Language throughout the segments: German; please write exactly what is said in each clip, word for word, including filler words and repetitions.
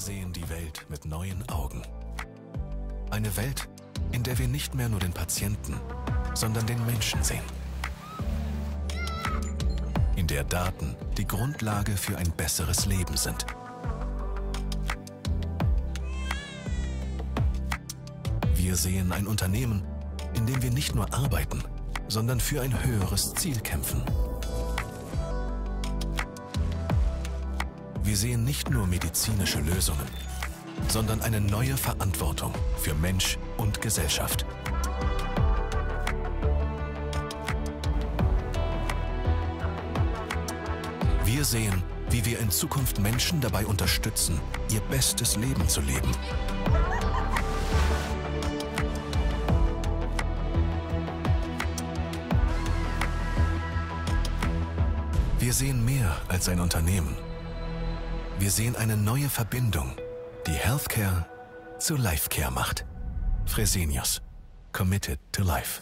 sehen die Welt mit neuen Augen. Eine Welt, in der wir nicht mehr nur den Patienten, sondern den Menschen sehen. In der Daten die Grundlage für ein besseres Leben sind. Wir sehen ein Unternehmen, in dem wir nicht nur arbeiten, sondern für ein höheres Ziel kämpfen. Wir sehen nicht nur medizinische Lösungen, sondern eine neue Verantwortung für Mensch und Gesellschaft. Wir sehen, wie wir in Zukunft Menschen dabei unterstützen, ihr bestes Leben zu leben. Wir sehen mehr als ein Unternehmen. Wir sehen eine neue Verbindung, die Healthcare zu Lifecare macht. Fresenius. Committed to life.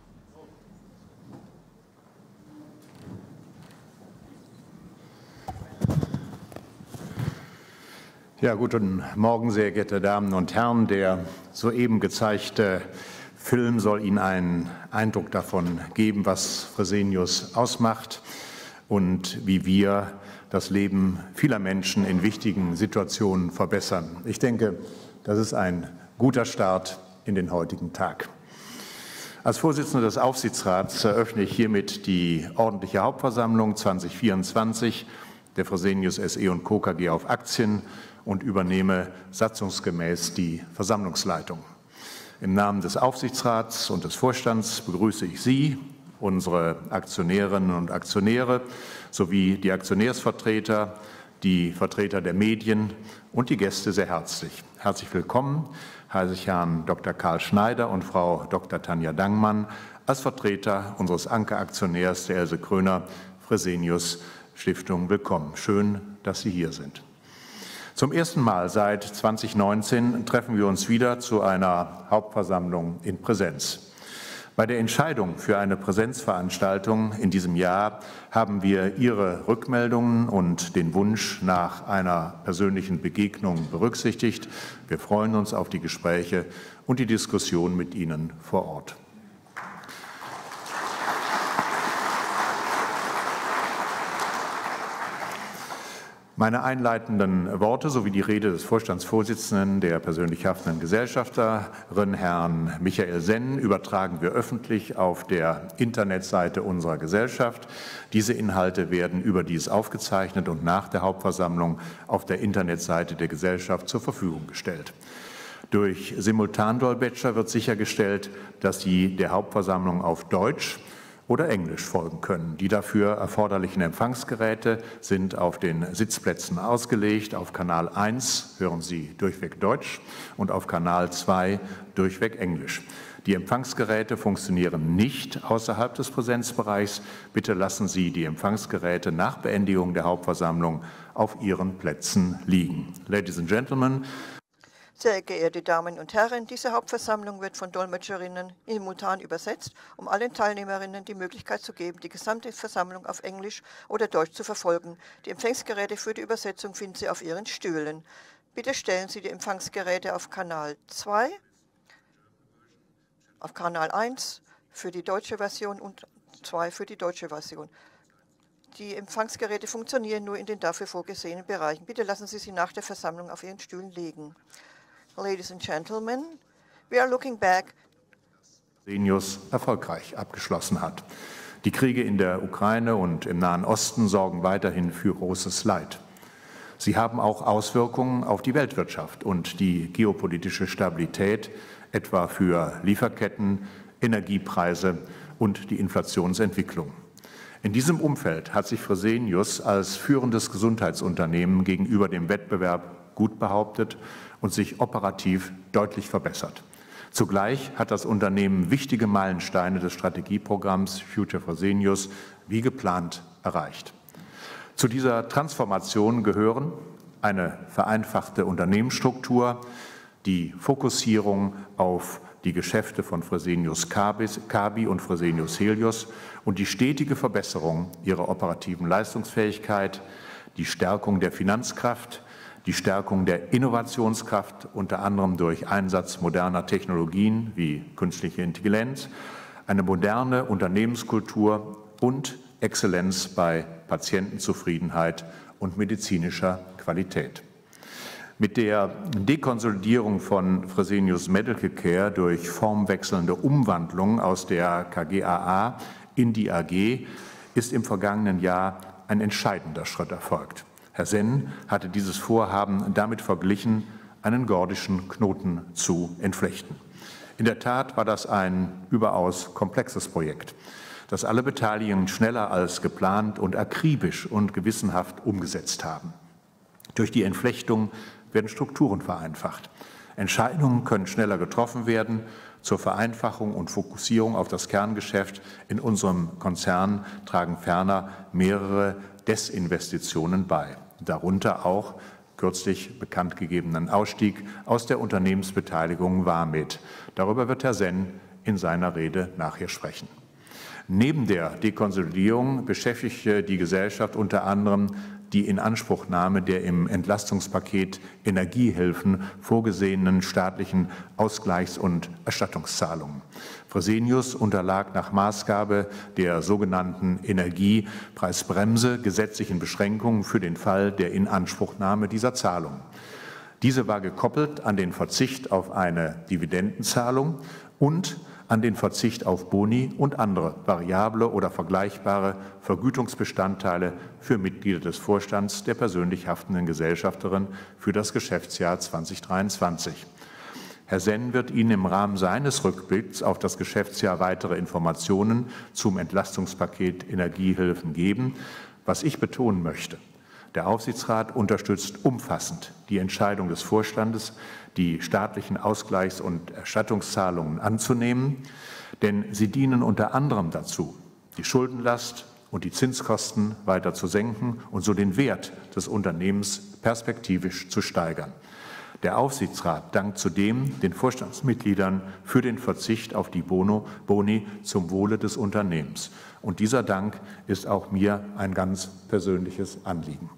Ja, guten Morgen, sehr geehrte Damen und Herren. Der soeben gezeigte Film soll Ihnen einen Eindruck davon geben, was Fresenius ausmacht und wie wir das Leben vieler Menschen in wichtigen Situationen verbessern. Ich denke, das ist ein guter Start in den heutigen Tag. Als Vorsitzender des Aufsichtsrats eröffne ich hiermit die ordentliche Hauptversammlung zweitausendvierundzwanzig der Fresenius S E und Co. KG auf Aktien und übernehme satzungsgemäß die Versammlungsleitung. Im Namen des Aufsichtsrats und des Vorstands begrüße ich Sie, unsere Aktionärinnen und Aktionäre sowie die Aktionärsvertreter, die Vertreter der Medien und die Gäste sehr herzlich. Herzlich willkommen heiße ich Herrn Doktor Karl Schneider und Frau Doktor Tanja Dangmann als Vertreter unseres Ankeraktionärs, der Else Kröner Fresenius Stiftung, willkommen. Schön, dass Sie hier sind. Zum ersten Mal seit zweitausendneunzehn treffen wir uns wieder zu einer Hauptversammlung in Präsenz. Bei der Entscheidung für eine Präsenzveranstaltung in diesem Jahr haben wir Ihre Rückmeldungen und den Wunsch nach einer persönlichen Begegnung berücksichtigt. Wir freuen uns auf die Gespräche und die Diskussion mit Ihnen vor Ort. Meine einleitenden Worte sowie die Rede des Vorstandsvorsitzenden der persönlich haftenden Gesellschafterin, Herrn Michael Senn, übertragen wir öffentlich auf der Internetseite unserer Gesellschaft. Diese Inhalte werden überdies aufgezeichnet und nach der Hauptversammlung auf der Internetseite der Gesellschaft zur Verfügung gestellt. Durch Simultandolmetscher wird sichergestellt, dass Sie der Hauptversammlung auf Deutsch oder Englisch folgen können. Die dafür erforderlichen Empfangsgeräte sind auf den Sitzplätzen ausgelegt. Auf Kanal eins hören Sie durchweg Deutsch und auf Kanal zwei durchweg Englisch. Die Empfangsgeräte funktionieren nicht außerhalb des Präsenzbereichs. Bitte lassen Sie die Empfangsgeräte nach Beendigung der Hauptversammlung auf Ihren Plätzen liegen. Ladies and Gentlemen, sehr geehrte Damen und Herren, diese Hauptversammlung wird von Dolmetscherinnen simultan übersetzt, um allen Teilnehmerinnen die Möglichkeit zu geben, die gesamte Versammlung auf Englisch oder Deutsch zu verfolgen. Die Empfangsgeräte für die Übersetzung finden Sie auf Ihren Stühlen. Bitte stellen Sie die Empfangsgeräte auf Kanal zwei, auf Kanal eins für die deutsche Version und zwei für die deutsche Version. Die Empfangsgeräte funktionieren nur in den dafür vorgesehenen Bereichen. Bitte lassen Sie sie nach der Versammlung auf Ihren Stühlen liegen. Ladies and gentlemen, we are looking back. Fresenius erfolgreich abgeschlossen hat. Die Kriege in der Ukraine und im Nahen Osten sorgen weiterhin für großes Leid. Sie haben auch Auswirkungen auf die Weltwirtschaft und die geopolitische Stabilität, etwa für Lieferketten, Energiepreise und die Inflationsentwicklung. In diesem Umfeld hat sich Fresenius als führendes Gesundheitsunternehmen gegenüber dem Wettbewerb gut behauptet und sich operativ deutlich verbessert. Zugleich hat das Unternehmen wichtige Meilensteine des Strategieprogramms Future Fresenius wie geplant erreicht. Zu dieser Transformation gehören eine vereinfachte Unternehmensstruktur, die Fokussierung auf die Geschäfte von Fresenius Kabi und Fresenius Helios und die stetige Verbesserung ihrer operativen Leistungsfähigkeit, die Stärkung der Finanzkraft, die Stärkung der Innovationskraft, unter anderem durch Einsatz moderner Technologien wie künstliche Intelligenz, eine moderne Unternehmenskultur und Exzellenz bei Patientenzufriedenheit und medizinischer Qualität. Mit der Dekonsolidierung von Fresenius Medical Care durch formwechselnde Umwandlung aus der K G A A in die A G ist im vergangenen Jahr ein entscheidender Schritt erfolgt. Herr Senn hatte dieses Vorhaben damit verglichen, einen gordischen Knoten zu entflechten. In der Tat war das ein überaus komplexes Projekt, das alle Beteiligten schneller als geplant und akribisch und gewissenhaft umgesetzt haben. Durch die Entflechtung werden Strukturen vereinfacht. Entscheidungen können schneller getroffen werden. Zur Vereinfachung und Fokussierung auf das Kerngeschäft in unserem Konzern tragen ferner mehrere Desinvestitionen bei, darunter auch kürzlich bekannt gegebenen Ausstieg aus der Unternehmensbeteiligung Vamed. Darüber wird Herr Senn in seiner Rede nachher sprechen. Neben der Dekonsolidierung beschäftigte die Gesellschaft unter anderem die Inanspruchnahme der im Entlastungspaket Energiehilfen vorgesehenen staatlichen Ausgleichs- und Erstattungszahlungen. Fresenius unterlag nach Maßgabe der sogenannten Energiepreisbremse gesetzlichen Beschränkungen für den Fall der Inanspruchnahme dieser Zahlungen. Diese war gekoppelt an den Verzicht auf eine Dividendenzahlung und an den Verzicht auf Boni und andere variable oder vergleichbare Vergütungsbestandteile für Mitglieder des Vorstands der persönlich haftenden Gesellschafterin für das Geschäftsjahr zweitausenddreiundzwanzig. Herr Senn wird Ihnen im Rahmen seines Rückblicks auf das Geschäftsjahr weitere Informationen zum Entlastungspaket Energiehilfen geben. Was ich betonen möchte: Der Aufsichtsrat unterstützt umfassend die Entscheidung des Vorstandes, die staatlichen Ausgleichs- und Erstattungszahlungen anzunehmen, denn sie dienen unter anderem dazu, die Schuldenlast und die Zinskosten weiter zu senken und so den Wert des Unternehmens perspektivisch zu steigern. Der Aufsichtsrat dankt zudem den Vorstandsmitgliedern für den Verzicht auf die Bono, Boni zum Wohle des Unternehmens. Und dieser Dank ist auch mir ein ganz persönliches Anliegen.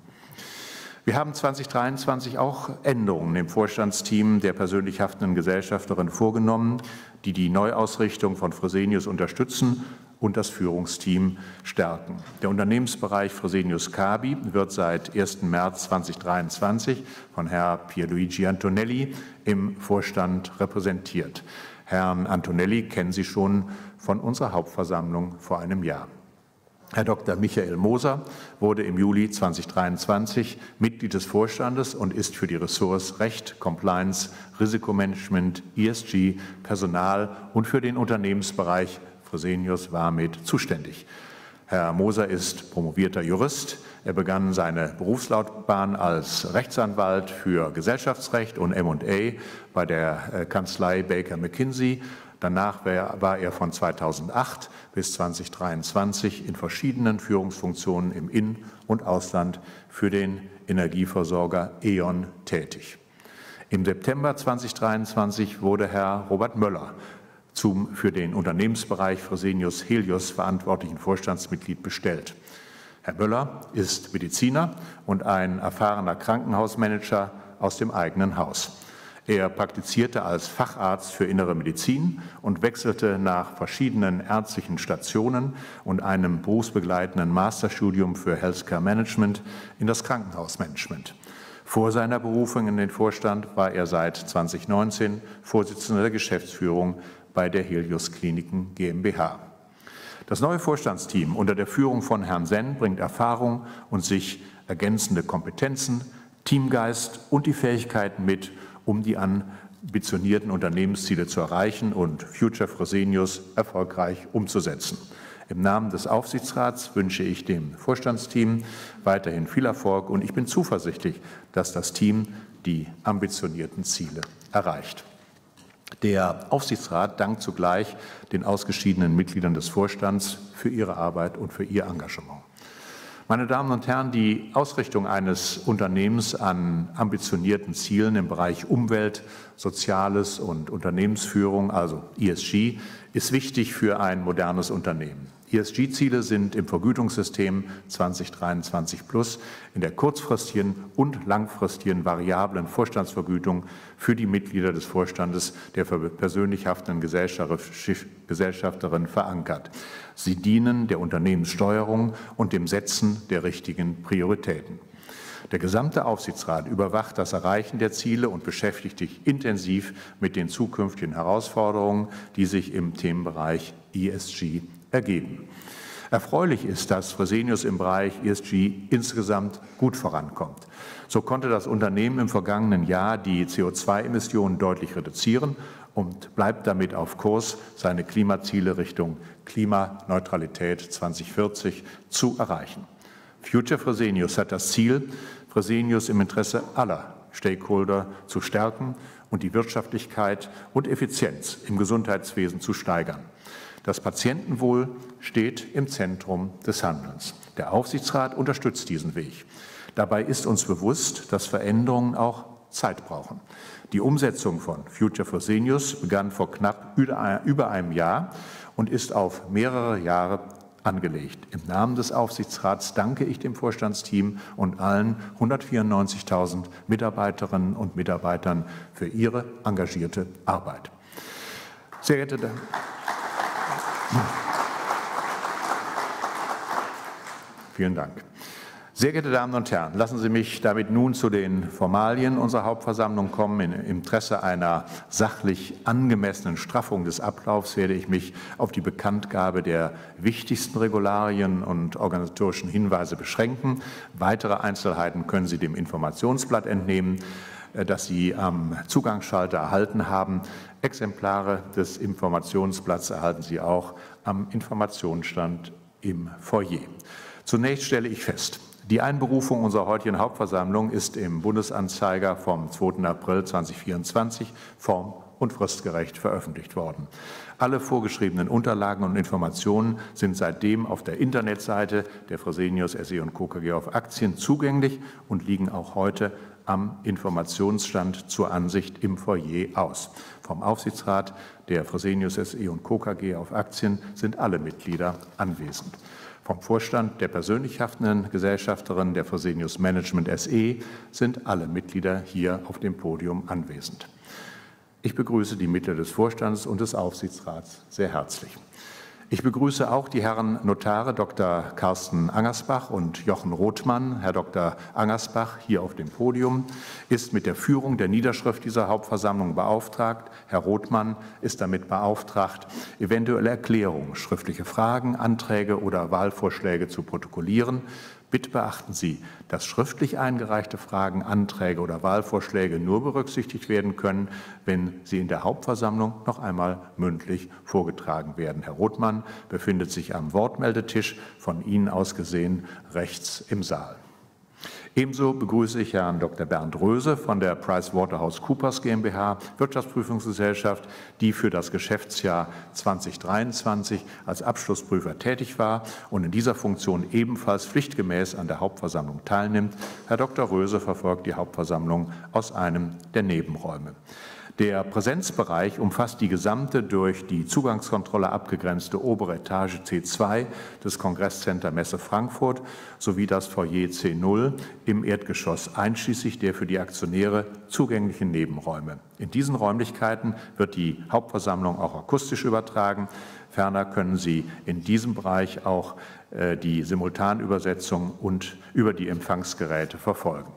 Wir haben zweitausenddreiundzwanzig auch Änderungen im Vorstandsteam der persönlich haftenden Gesellschafterin vorgenommen, die die Neuausrichtung von Fresenius unterstützen und das Führungsteam stärken. Der Unternehmensbereich Fresenius Kabi wird seit ersten März zweitausenddreiundzwanzig von Herrn Pierluigi Antonelli im Vorstand repräsentiert. Herrn Antonelli kennen Sie schon von unserer Hauptversammlung vor einem Jahr. Herr Doktor Michael Moser wurde im Juli zweitausenddreiundzwanzig Mitglied des Vorstandes und ist für die Ressorts Recht, Compliance, Risikomanagement, E S G, Personal und für den Unternehmensbereich Fresenius Vamed zuständig. Herr Moser ist promovierter Jurist. Er begann seine Berufslaufbahn als Rechtsanwalt für Gesellschaftsrecht und M und A bei der Kanzlei Baker McKinsey. Danach war er von zweitausendacht bis zweitausenddreiundzwanzig in verschiedenen Führungsfunktionen im In- und Ausland für den Energieversorger E.ON tätig. Im September zweitausenddreiundzwanzig wurde Herr Robert Möller zum für den Unternehmensbereich Fresenius Helios verantwortlichen Vorstandsmitglied bestellt. Herr Möller ist Mediziner und ein erfahrener Krankenhausmanager aus dem eigenen Haus. Er praktizierte als Facharzt für Innere Medizin und wechselte nach verschiedenen ärztlichen Stationen und einem berufsbegleitenden Masterstudium für Healthcare Management in das Krankenhausmanagement. Vor seiner Berufung in den Vorstand war er seit zweitausendneunzehn Vorsitzender der Geschäftsführung bei der Helios Kliniken GmbH. Das neue Vorstandsteam unter der Führung von Herrn Senn bringt Erfahrung und sich ergänzende Kompetenzen, Teamgeist und die Fähigkeiten mit, um die ambitionierten Unternehmensziele zu erreichen und Future Fresenius erfolgreich umzusetzen. Im Namen des Aufsichtsrats wünsche ich dem Vorstandsteam weiterhin viel Erfolg und ich bin zuversichtlich, dass das Team die ambitionierten Ziele erreicht. Der Aufsichtsrat dankt zugleich den ausgeschiedenen Mitgliedern des Vorstands für ihre Arbeit und für ihr Engagement. Meine Damen und Herren, die Ausrichtung eines Unternehmens an ambitionierten Zielen im Bereich Umwelt, Soziales und Unternehmensführung, also E S G, ist wichtig für ein modernes Unternehmen. E S G-Ziele sind im Vergütungssystem zweitausenddreiundzwanzig plus in der kurzfristigen und langfristigen variablen Vorstandsvergütung für die Mitglieder des Vorstandes der persönlich haftenden Gesellschafterin verankert. Sie dienen der Unternehmenssteuerung und dem Setzen der richtigen Prioritäten. Der gesamte Aufsichtsrat überwacht das Erreichen der Ziele und beschäftigt sich intensiv mit den zukünftigen Herausforderungen, die sich im Themenbereich E S G ergeben. Erfreulich ist, dass Fresenius im Bereich E S G insgesamt gut vorankommt. So konnte das Unternehmen im vergangenen Jahr die C O zwei Emissionen deutlich reduzieren und bleibt damit auf Kurs, seine Klimaziele Richtung Klimaneutralität zweitausendvierzig zu erreichen. Future Fresenius hat das Ziel, Fresenius im Interesse aller Stakeholder zu stärken und die Wirtschaftlichkeit und Effizienz im Gesundheitswesen zu steigern. Das Patientenwohl steht im Zentrum des Handelns. Der Aufsichtsrat unterstützt diesen Weg. Dabei ist uns bewusst, dass Veränderungen auch Zeit brauchen. Die Umsetzung von Future Fresenius begann vor knapp über einem Jahr und ist auf mehrere Jahre angelegt. Im Namen des Aufsichtsrats danke ich dem Vorstandsteam und allen hundertvierundneunzigtausend Mitarbeiterinnen und Mitarbeitern für ihre engagierte Arbeit. Sehr geehrte Damen, vielen Dank. Sehr geehrte Damen und Herren, lassen Sie mich damit nun zu den Formalien unserer Hauptversammlung kommen. Im Interesse einer sachlich angemessenen Straffung des Ablaufs werde ich mich auf die Bekanntgabe der wichtigsten Regularien und organisatorischen Hinweise beschränken. Weitere Einzelheiten können Sie dem Informationsblatt entnehmen, das Sie am Zugangsschalter erhalten haben. Exemplare des Informationsblatts erhalten Sie auch am Informationsstand im Foyer. Zunächst stelle ich fest: Die Einberufung unserer heutigen Hauptversammlung ist im Bundesanzeiger vom zweiten April zweitausendvierundzwanzig form- und fristgerecht veröffentlicht worden. Alle vorgeschriebenen Unterlagen und Informationen sind seitdem auf der Internetseite der Fresenius S E und Co. K G auf Aktien zugänglich und liegen auch heute am Informationsstand zur Ansicht im Foyer aus. Vom Aufsichtsrat der Fresenius S E und Co. K G auf Aktien sind alle Mitglieder anwesend. Vom Vorstand der persönlich haftenden Gesellschafterin der Fresenius Management S E sind alle Mitglieder hier auf dem Podium anwesend. Ich begrüße die Mitglieder des Vorstands und des Aufsichtsrats sehr herzlich. Ich begrüße auch die Herren Notare Doktor Carsten Angersbach und Jochen Rothmann. Herr Doktor Angersbach hier auf dem Podium ist mit der Führung der Niederschrift dieser Hauptversammlung beauftragt. Herr Rothmann ist damit beauftragt, eventuelle Erklärungen, schriftliche Fragen, Anträge oder Wahlvorschläge zu protokollieren. Bitte beachten Sie, dass schriftlich eingereichte Fragen, Anträge oder Wahlvorschläge nur berücksichtigt werden können, wenn sie in der Hauptversammlung noch einmal mündlich vorgetragen werden. Herr Rothmann befindet sich am Wortmeldetisch, von Ihnen aus gesehen rechts im Saal. Ebenso begrüße ich Herrn Doktor Bernd Röse von der PricewaterhouseCoopers GmbH, Wirtschaftsprüfungsgesellschaft, die für das Geschäftsjahr zweitausenddreiundzwanzig als Abschlussprüfer tätig war und in dieser Funktion ebenfalls pflichtgemäß an der Hauptversammlung teilnimmt. Herr Doktor Röse verfolgt die Hauptversammlung aus einem der Nebenräume. Der Präsenzbereich umfasst die gesamte durch die Zugangskontrolle abgegrenzte obere Etage C zwei des Kongresscenter Messe Frankfurt sowie das Foyer C null im Erdgeschoss, einschließlich der für die Aktionäre zugänglichen Nebenräume. In diesen Räumlichkeiten wird die Hauptversammlung auch akustisch übertragen. Ferner können Sie in diesem Bereich auch äh, die Simultanübersetzung und über die Empfangsgeräte verfolgen.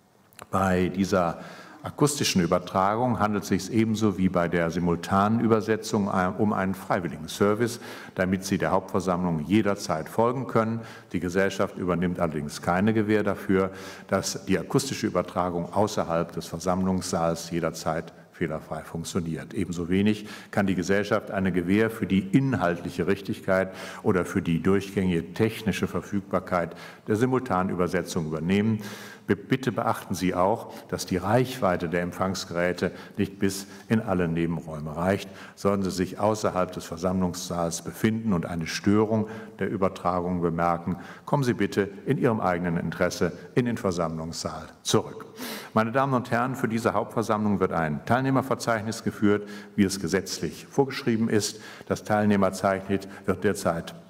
Bei dieser akustischen Übertragung handelt es sich ebenso wie bei der simultanen Übersetzung um einen freiwilligen Service, damit Sie der Hauptversammlung jederzeit folgen können. Die Gesellschaft übernimmt allerdings keine Gewähr dafür, dass die akustische Übertragung außerhalb des Versammlungssaals jederzeit fehlerfrei funktioniert. Ebenso wenig kann die Gesellschaft eine Gewähr für die inhaltliche Richtigkeit oder für die durchgängige technische Verfügbarkeit der Simultanübersetzung übernehmen. Bitte beachten Sie auch, dass die Reichweite der Empfangsgeräte nicht bis in alle Nebenräume reicht. Sollten Sie sich außerhalb des Versammlungssaals befinden und eine Störung der Übertragung bemerken, kommen Sie bitte in Ihrem eigenen Interesse in den Versammlungssaal zurück. Meine Damen und Herren, für diese Hauptversammlung wird ein Teilnehmerverzeichnis geführt, wie es gesetzlich vorgeschrieben ist. Das Teilnehmerverzeichnis wird derzeit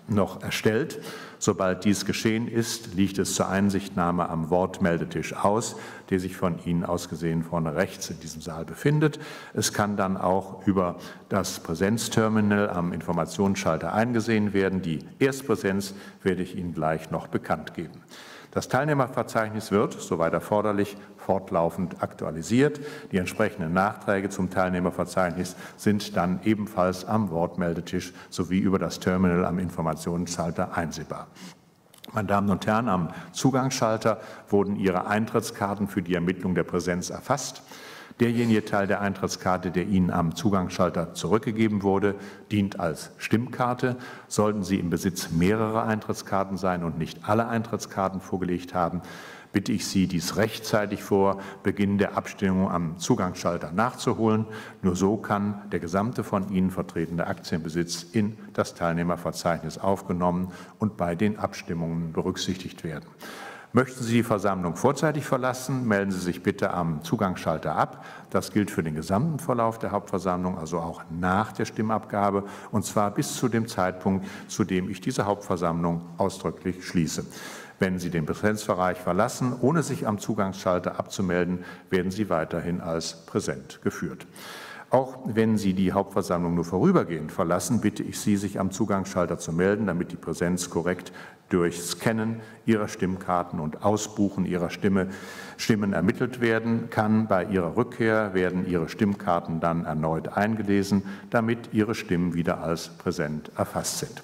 noch erstellt. Sobald dies geschehen ist, liegt es zur Einsichtnahme am Wortmeldetisch aus, der sich von Ihnen aus gesehen vorne rechts in diesem Saal befindet. Es kann dann auch über das Präsenzterminal am Informationsschalter eingesehen werden. Die Erstpräsenz werde ich Ihnen gleich noch bekannt geben. Das Teilnehmerverzeichnis wird, soweit erforderlich, fortlaufend aktualisiert. Die entsprechenden Nachträge zum Teilnehmerverzeichnis sind dann ebenfalls am Wortmeldetisch sowie über das Terminal am Informationsschalter einsehbar. Meine Damen und Herren, am Zugangsschalter wurden Ihre Eintrittskarten für die Ermittlung der Präsenz erfasst. Derjenige Teil der Eintrittskarte, der Ihnen am Zugangsschalter zurückgegeben wurde, dient als Stimmkarte. Sollten Sie im Besitz mehrerer Eintrittskarten sein und nicht alle Eintrittskarten vorgelegt haben, bitte ich Sie, dies rechtzeitig vor Beginn der Abstimmung am Zugangsschalter nachzuholen. Nur so kann der gesamte von Ihnen vertretene Aktienbesitz in das Teilnehmerverzeichnis aufgenommen und bei den Abstimmungen berücksichtigt werden. Möchten Sie die Versammlung vorzeitig verlassen, melden Sie sich bitte am Zugangsschalter ab. Das gilt für den gesamten Verlauf der Hauptversammlung, also auch nach der Stimmabgabe, und zwar bis zu dem Zeitpunkt, zu dem ich diese Hauptversammlung ausdrücklich schließe. Wenn Sie den Präsenzbereich verlassen, ohne sich am Zugangsschalter abzumelden, werden Sie weiterhin als präsent geführt. Auch wenn Sie die Hauptversammlung nur vorübergehend verlassen, bitte ich Sie, sich am Zugangsschalter zu melden, damit die Präsenz korrekt durch Scannen Ihrer Stimmkarten und Ausbuchen Ihrer Stimme, Stimmen ermittelt werden kann. Bei Ihrer Rückkehr werden Ihre Stimmkarten dann erneut eingelesen, damit Ihre Stimmen wieder als präsent erfasst sind.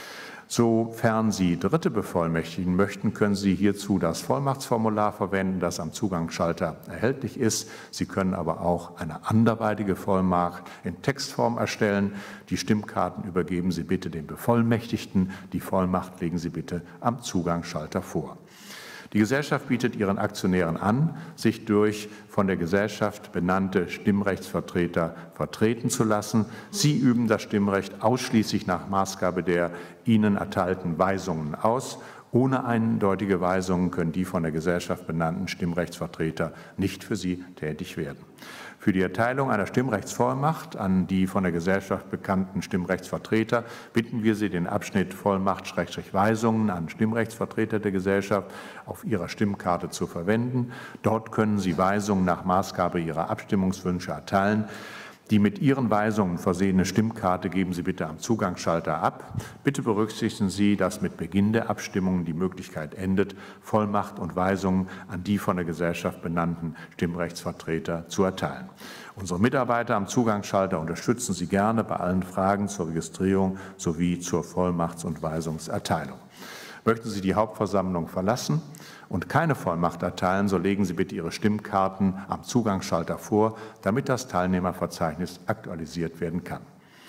Sofern Sie Dritte bevollmächtigen möchten, können Sie hierzu das Vollmachtsformular verwenden, das am Zugangsschalter erhältlich ist. Sie können aber auch eine anderweitige Vollmacht in Textform erstellen. Die Stimmkarten übergeben Sie bitte dem Bevollmächtigten. Die Vollmacht legen Sie bitte am Zugangsschalter vor. Die Gesellschaft bietet ihren Aktionären an, sich durch von der Gesellschaft benannte Stimmrechtsvertreter vertreten zu lassen. Sie üben das Stimmrecht ausschließlich nach Maßgabe der ihnen erteilten Weisungen aus. Ohne eindeutige Weisungen können die von der Gesellschaft benannten Stimmrechtsvertreter nicht für sie tätig werden. Für die Erteilung einer Stimmrechtsvollmacht an die von der Gesellschaft bekannten Stimmrechtsvertreter bitten wir Sie, den Abschnitt Vollmacht-Weisungen an Stimmrechtsvertreter der Gesellschaft auf Ihrer Stimmkarte zu verwenden. Dort können Sie Weisungen nach Maßgabe Ihrer Abstimmungswünsche erteilen. Die mit Ihren Weisungen versehene Stimmkarte geben Sie bitte am Zugangsschalter ab. Bitte berücksichtigen Sie, dass mit Beginn der Abstimmung die Möglichkeit endet, Vollmacht und Weisungen an die von der Gesellschaft benannten Stimmrechtsvertreter zu erteilen. Unsere Mitarbeiter am Zugangsschalter unterstützen Sie gerne bei allen Fragen zur Registrierung sowie zur Vollmachts- und Weisungserteilung. Möchten Sie die Hauptversammlung verlassen und keine Vollmacht erteilen, so legen Sie bitte Ihre Stimmkarten am Zugangsschalter vor, damit das Teilnehmerverzeichnis aktualisiert werden kann.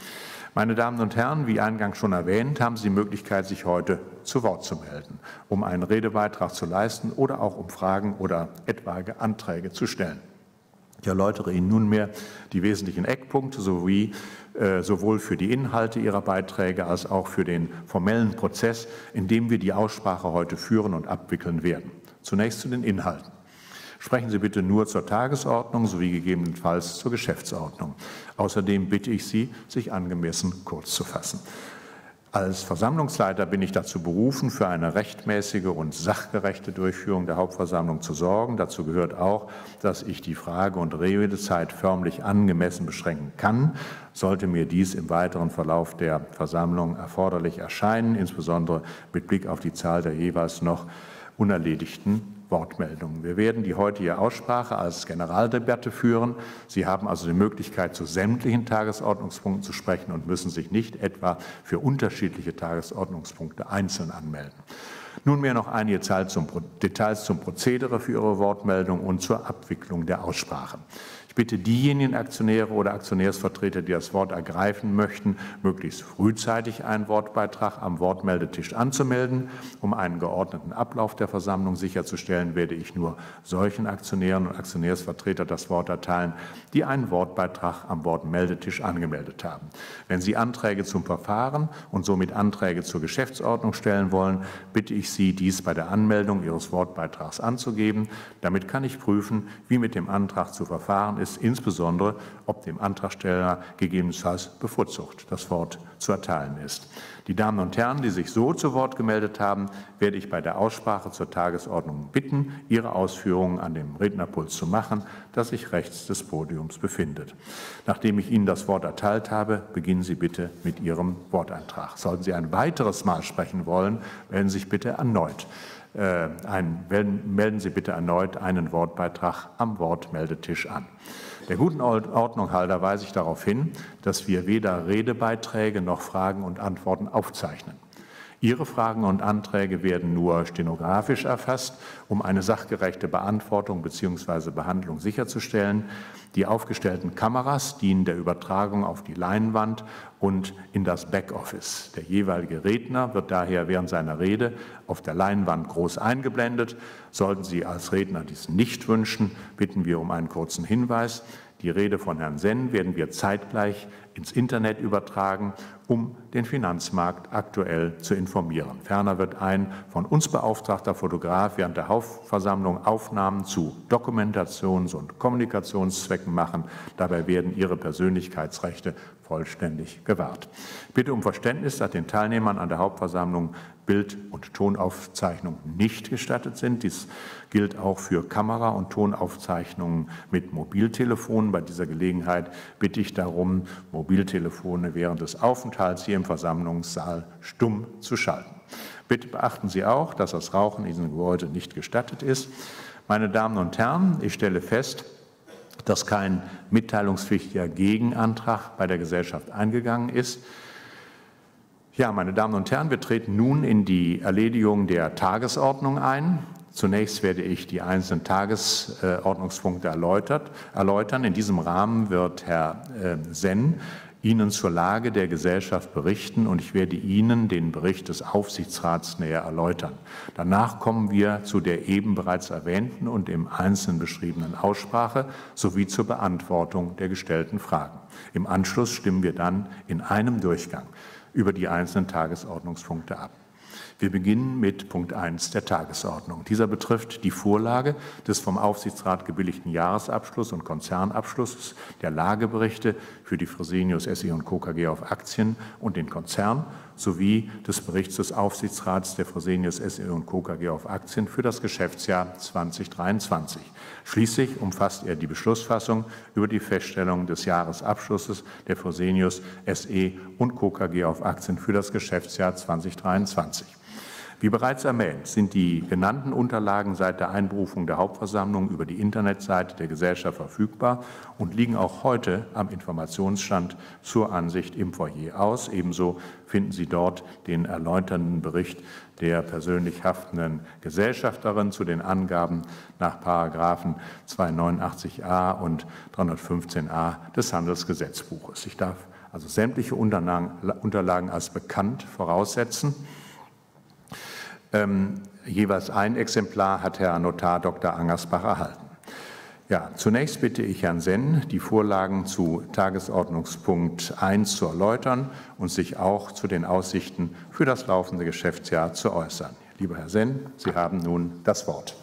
Meine Damen und Herren, wie eingangs schon erwähnt, haben Sie die Möglichkeit, sich heute zu Wort zu melden, um einen Redebeitrag zu leisten oder auch um Fragen oder etwaige Anträge zu stellen. Ich erläutere Ihnen nunmehr die wesentlichen Eckpunkte sowie äh, sowohl für die Inhalte Ihrer Beiträge als auch für den formellen Prozess, in dem wir die Aussprache heute führen und abwickeln werden. Zunächst zu den Inhalten. Sprechen Sie bitte nur zur Tagesordnung sowie gegebenenfalls zur Geschäftsordnung. Außerdem bitte ich Sie, sich angemessen kurz zu fassen. Als Versammlungsleiter bin ich dazu berufen, für eine rechtmäßige und sachgerechte Durchführung der Hauptversammlung zu sorgen. Dazu gehört auch, dass ich die Frage- und Redezeit förmlich angemessen beschränken kann. Sollte mir dies im weiteren Verlauf der Versammlung erforderlich erscheinen, insbesondere mit Blick auf die Zahl der jeweils noch unerledigten Wortmeldungen. Wir werden die heutige Aussprache als Generaldebatte führen. Sie haben also die Möglichkeit, zu sämtlichen Tagesordnungspunkten zu sprechen und müssen sich nicht etwa für unterschiedliche Tagesordnungspunkte einzeln anmelden. Nunmehr noch einige Details zum Prozedere für Ihre Wortmeldung und zur Abwicklung der Aussprache. Ich bitte diejenigen Aktionäre oder Aktionärsvertreter, die das Wort ergreifen möchten, möglichst frühzeitig einen Wortbeitrag am Wortmeldetisch anzumelden. Um einen geordneten Ablauf der Versammlung sicherzustellen, werde ich nur solchen Aktionären und Aktionärsvertretern das Wort erteilen, die einen Wortbeitrag am Wortmeldetisch angemeldet haben. Wenn Sie Anträge zum Verfahren und somit Anträge zur Geschäftsordnung stellen wollen, bitte ich Sie, dies bei der Anmeldung Ihres Wortbeitrags anzugeben. Damit kann ich prüfen, wie mit dem Antrag zu verfahren ist, ist insbesondere, ob dem Antragsteller gegebenenfalls bevorzugt das Wort zu erteilen ist. Die Damen und Herren, die sich so zu Wort gemeldet haben, werde ich bei der Aussprache zur Tagesordnung bitten, ihre Ausführungen an dem Rednerpult zu machen, das sich rechts des Podiums befindet. Nachdem ich Ihnen das Wort erteilt habe, beginnen Sie bitte mit Ihrem Worteintrag. Sollten Sie ein weiteres Mal sprechen wollen, melden Sie sich bitte erneut. Äh, ein, melden Sie bitte erneut einen Wortbeitrag am Wortmeldetisch an. Der guten Ordnung halber weise ich darauf hin, dass wir weder Redebeiträge noch Fragen und Antworten aufzeichnen. Ihre Fragen und Anträge werden nur stenografisch erfasst, um eine sachgerechte Beantwortung bzw. Behandlung sicherzustellen. Die aufgestellten Kameras dienen der Übertragung auf die Leinwand und in das Backoffice. Der jeweilige Redner wird daher während seiner Rede auf der Leinwand groß eingeblendet. Sollten Sie als Redner dies nicht wünschen, bitten wir um einen kurzen Hinweis. Die Rede von Herrn Senn werden wir zeitgleich ins Internet übertragen, um den Finanzmarkt aktuell zu informieren. Ferner wird ein von uns beauftragter Fotograf während der Hauptversammlung Aufnahmen zu Dokumentations- und Kommunikationszwecken machen. Dabei werden Ihre Persönlichkeitsrechte vollständig gewahrt. Ich bitte um Verständnis, dass den Teilnehmern an der Hauptversammlung Bild- und Tonaufzeichnungen nicht gestattet sind. Dies gilt auch für Kamera- und Tonaufzeichnungen mit Mobiltelefonen. Bei dieser Gelegenheit bitte ich darum, Mobiltelefone während des Aufenthalts hier im Versammlungssaal stumm zu schalten. Bitte beachten Sie auch, dass das Rauchen in diesem Gebäude nicht gestattet ist. Meine Damen und Herren, ich stelle fest, dass kein mitteilungspflichtiger Gegenantrag bei der Gesellschaft eingegangen ist. Ja, meine Damen und Herren, wir treten nun in die Erledigung der Tagesordnung ein. Zunächst werde ich die einzelnen Tagesordnungspunkte erläutern. In diesem Rahmen wird Herr Senn Ihnen zur Lage der Gesellschaft berichten und ich werde Ihnen den Bericht des Aufsichtsrats näher erläutern. Danach kommen wir zu der eben bereits erwähnten und im Einzelnen beschriebenen Aussprache sowie zur Beantwortung der gestellten Fragen. Im Anschluss stimmen wir dann in einem Durchgang über die einzelnen Tagesordnungspunkte ab. Wir beginnen mit Punkt eins der Tagesordnung. Dieser betrifft die Vorlage des vom Aufsichtsrat gebilligten Jahresabschluss und Konzernabschlusses, der Lageberichte für die Fresenius S E und Co. K G auf Aktien und den Konzern sowie des Berichts des Aufsichtsrats der Fresenius S E und Co. K G auf Aktien für das Geschäftsjahr zweitausenddreiundzwanzig. Schließlich umfasst er die Beschlussfassung über die Feststellung des Jahresabschlusses der Fresenius S E und Co. K G auf Aktien für das Geschäftsjahr zweitausenddreiundzwanzig. Wie bereits erwähnt, sind die genannten Unterlagen seit der Einberufung der Hauptversammlung über die Internetseite der Gesellschaft verfügbar und liegen auch heute am Informationsstand zur Ansicht im Foyer aus. Ebenso finden Sie dort den erläuternden Bericht der persönlich haftenden Gesellschafterin zu den Angaben nach Paragraphen zweihundertneunundachtzig a und dreihundertfünfzehn a des Handelsgesetzbuches. Ich darf also sämtliche Unterlagen als bekannt voraussetzen. Ähm, jeweils ein Exemplar hat Herr Notar Doktor Angersbach erhalten. Ja, zunächst bitte ich Herrn Senn, die Vorlagen zu Tagesordnungspunkt eins zu erläutern und sich auch zu den Aussichten für das laufende Geschäftsjahr zu äußern. Lieber Herr Senn, Sie haben nun das Wort.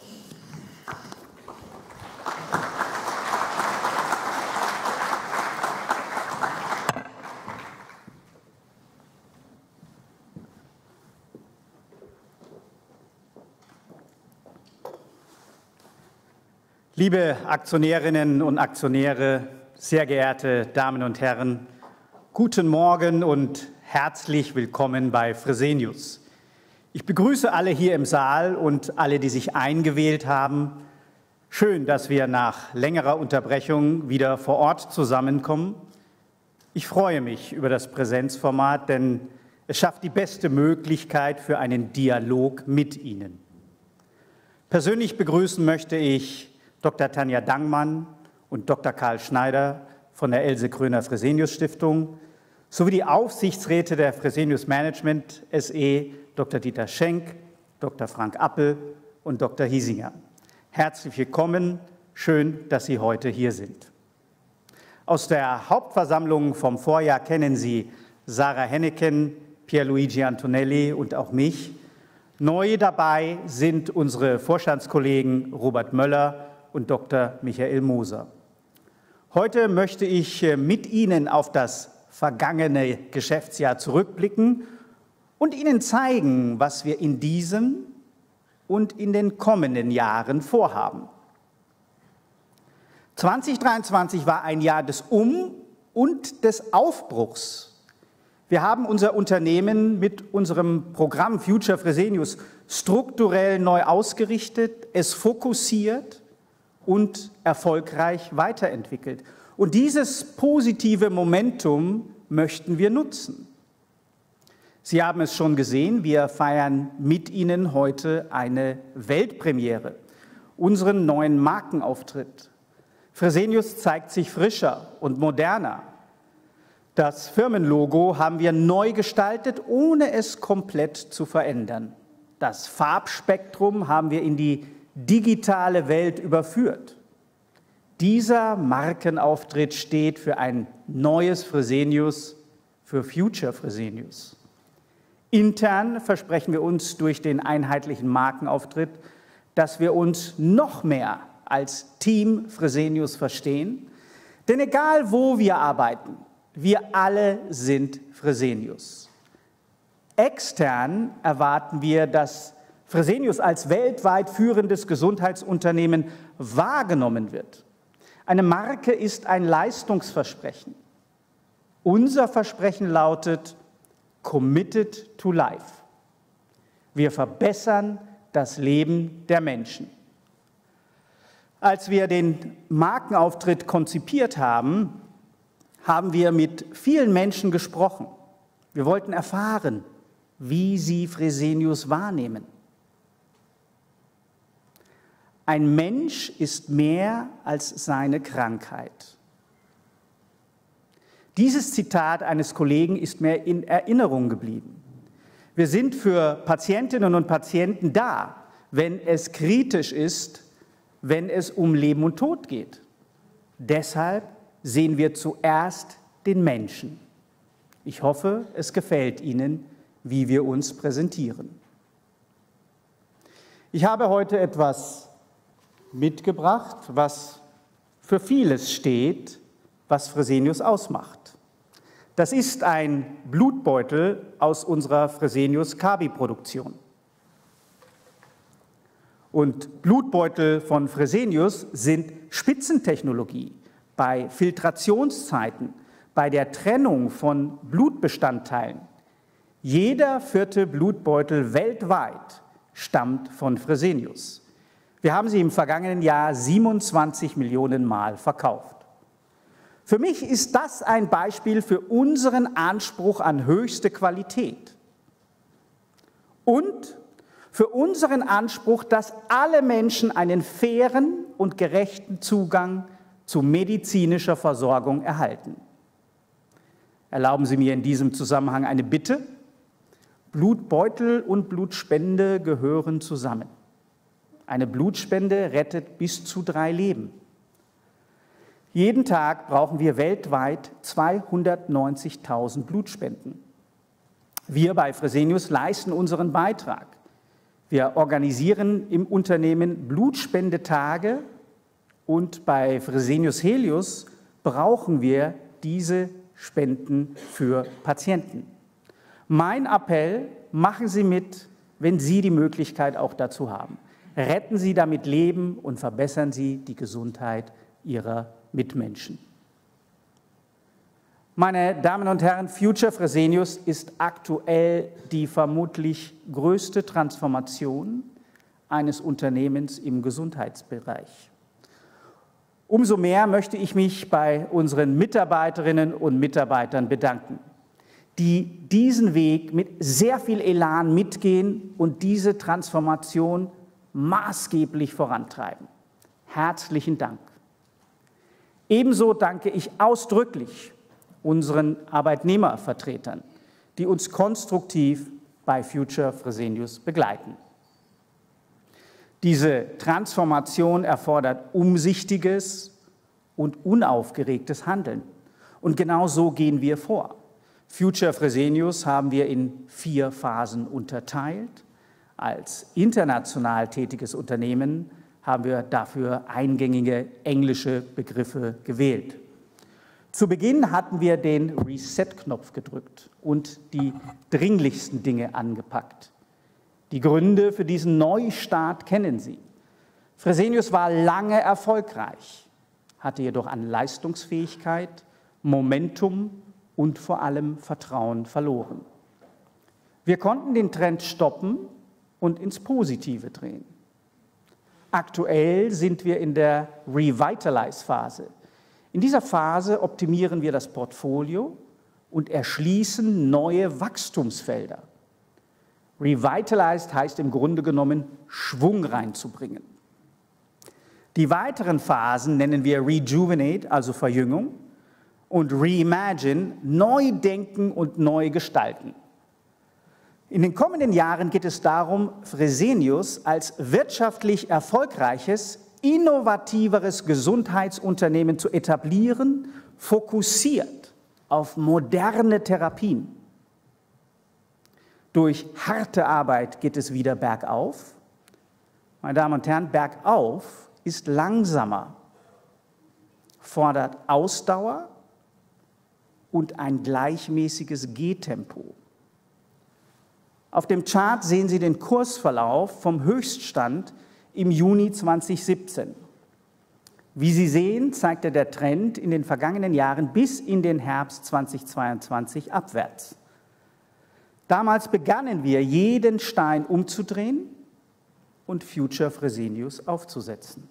Liebe Aktionärinnen und Aktionäre, sehr geehrte Damen und Herren, guten Morgen und herzlich willkommen bei Fresenius. Ich begrüße alle hier im Saal und alle, die sich eingewählt haben. Schön, dass wir nach längerer Unterbrechung wieder vor Ort zusammenkommen. Ich freue mich über das Präsenzformat, denn es schafft die beste Möglichkeit für einen Dialog mit Ihnen. Persönlich begrüßen möchte ich Doktor Tanja Dangmann und Doktor Karl Schneider von der Else Kröner Fresenius Stiftung sowie die Aufsichtsräte der Fresenius Management S E, Doktor Dieter Schenk, Doktor Frank Appel und Doktor Hiesinger. Herzlich willkommen, schön, dass Sie heute hier sind. Aus der Hauptversammlung vom Vorjahr kennen Sie Sarah Henneken, Pierluigi Antonelli und auch mich. Neu dabei sind unsere Vorstandskollegen Robert Möller und Doktor Michael Moser. Heute möchte ich mit Ihnen auf das vergangene Geschäftsjahr zurückblicken und Ihnen zeigen, was wir in diesem und in den kommenden Jahren vorhaben. zweitausenddreiundzwanzig war ein Jahr des Um- und des Aufbruchs. Wir haben unser Unternehmen mit unserem Programm Future Fresenius strukturell neu ausgerichtet, es fokussiert und erfolgreich weiterentwickelt. Und dieses positive Momentum möchten wir nutzen. Sie haben es schon gesehen, wir feiern mit Ihnen heute eine Weltpremiere, unseren neuen Markenauftritt. Fresenius zeigt sich frischer und moderner. Das Firmenlogo haben wir neu gestaltet, ohne es komplett zu verändern. Das Farbspektrum haben wir in die digitale Welt überführt. Dieser Markenauftritt steht für ein neues Fresenius, für Future Fresenius. Intern versprechen wir uns durch den einheitlichen Markenauftritt, dass wir uns noch mehr als Team Fresenius verstehen. Denn egal, wo wir arbeiten, wir alle sind Fresenius. Extern erwarten wir, dass Fresenius als weltweit führendes Gesundheitsunternehmen wahrgenommen wird. Eine Marke ist ein Leistungsversprechen. Unser Versprechen lautet Committed to Life. Wir verbessern das Leben der Menschen. Als wir den Markenauftritt konzipiert haben, haben wir mit vielen Menschen gesprochen. Wir wollten erfahren, wie sie Fresenius wahrnehmen. Ein Mensch ist mehr als seine Krankheit. Dieses Zitat eines Kollegen ist mir in Erinnerung geblieben. Wir sind für Patientinnen und Patienten da, wenn es kritisch ist, wenn es um Leben und Tod geht. Deshalb sehen wir zuerst den Menschen. Ich hoffe, es gefällt Ihnen, wie wir uns präsentieren. Ich habe heute etwas mitgebracht, was für vieles steht, was Fresenius ausmacht. Das ist ein Blutbeutel aus unserer Fresenius Kabi-Produktion. Und Blutbeutel von Fresenius sind Spitzentechnologie bei Filtrationszeiten, bei der Trennung von Blutbestandteilen. Jeder vierte Blutbeutel weltweit stammt von Fresenius. Wir haben sie im vergangenen Jahr siebenundzwanzig Millionen Mal verkauft. Für mich ist das ein Beispiel für unseren Anspruch an höchste Qualität und für unseren Anspruch, dass alle Menschen einen fairen und gerechten Zugang zu medizinischer Versorgung erhalten. Erlauben Sie mir in diesem Zusammenhang eine Bitte. Blutbeutel und Blutspende gehören zusammen. Eine Blutspende rettet bis zu drei Leben. Jeden Tag brauchen wir weltweit zweihundertneunzigtausend Blutspenden. Wir bei Fresenius leisten unseren Beitrag. Wir organisieren im Unternehmen Blutspendetage und bei Fresenius Helios brauchen wir diese Spenden für Patienten. Mein Appell, machen Sie mit, wenn Sie die Möglichkeit auch dazu haben. Retten Sie damit Leben und verbessern Sie die Gesundheit Ihrer Mitmenschen. Meine Damen und Herren, Future Fresenius ist aktuell die vermutlich größte Transformation eines Unternehmens im Gesundheitsbereich. Umso mehr möchte ich mich bei unseren Mitarbeiterinnen und Mitarbeitern bedanken, die diesen Weg mit sehr viel Elan mitgehen und diese Transformation maßgeblich vorantreiben. Herzlichen Dank. Ebenso danke ich ausdrücklich unseren Arbeitnehmervertretern, die uns konstruktiv bei Future Fresenius begleiten. Diese Transformation erfordert umsichtiges und unaufgeregtes Handeln. Und genau so gehen wir vor. Future Fresenius haben wir in vier Phasen unterteilt. Als international tätiges Unternehmen haben wir dafür eingängige englische Begriffe gewählt. Zu Beginn hatten wir den Reset-Knopf gedrückt und die dringlichsten Dinge angepackt. Die Gründe für diesen Neustart kennen Sie. Fresenius war lange erfolgreich, hatte jedoch an Leistungsfähigkeit, Momentum und vor allem Vertrauen verloren. Wir konnten den Trend stoppen und ins Positive drehen. Aktuell sind wir in der Revitalize-Phase. In dieser Phase optimieren wir das Portfolio und erschließen neue Wachstumsfelder. Revitalized heißt im Grunde genommen, Schwung reinzubringen. Die weiteren Phasen nennen wir Rejuvenate, also Verjüngung, und Reimagine, neu denken und neu gestalten. In den kommenden Jahren geht es darum, Fresenius als wirtschaftlich erfolgreiches, innovativeres Gesundheitsunternehmen zu etablieren, fokussiert auf moderne Therapien. Durch harte Arbeit geht es wieder bergauf. Meine Damen und Herren, bergauf ist langsamer, fordert Ausdauer und ein gleichmäßiges Gehtempo. Auf dem Chart sehen Sie den Kursverlauf vom Höchststand im Juni zweitausendsiebzehn. Wie Sie sehen, zeigte der Trend in den vergangenen Jahren bis in den Herbst zweitausendzweiundzwanzig abwärts. Damals begannen wir, jeden Stein umzudrehen und Future Fresenius aufzusetzen.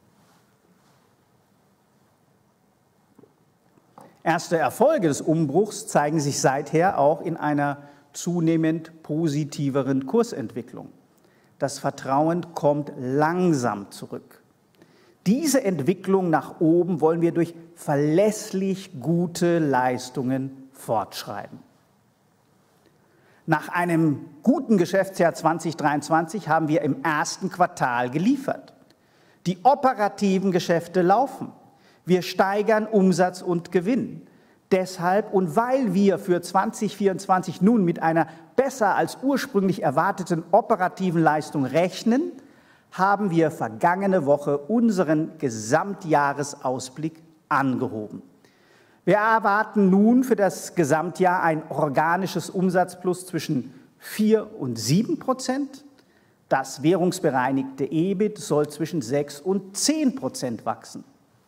Erste Erfolge des Umbruchs zeigen sich seither auch in einer zunehmend positiveren Kursentwicklung. Das Vertrauen kommt langsam zurück. Diese Entwicklung nach oben wollen wir durch verlässlich gute Leistungen fortschreiben. Nach einem guten Geschäftsjahr zweitausenddreiundzwanzig haben wir im ersten Quartal geliefert. Die operativen Geschäfte laufen. Wir steigern Umsatz und Gewinn. Deshalb und weil wir für zweitausendvierundzwanzig nun mit einer besser als ursprünglich erwarteten operativen Leistung rechnen, haben wir vergangene Woche unseren Gesamtjahresausblick angehoben. Wir erwarten nun für das Gesamtjahr ein organisches Umsatzplus zwischen vier und sieben Prozent. Das währungsbereinigte E B I T soll zwischen sechs und zehn Prozent wachsen.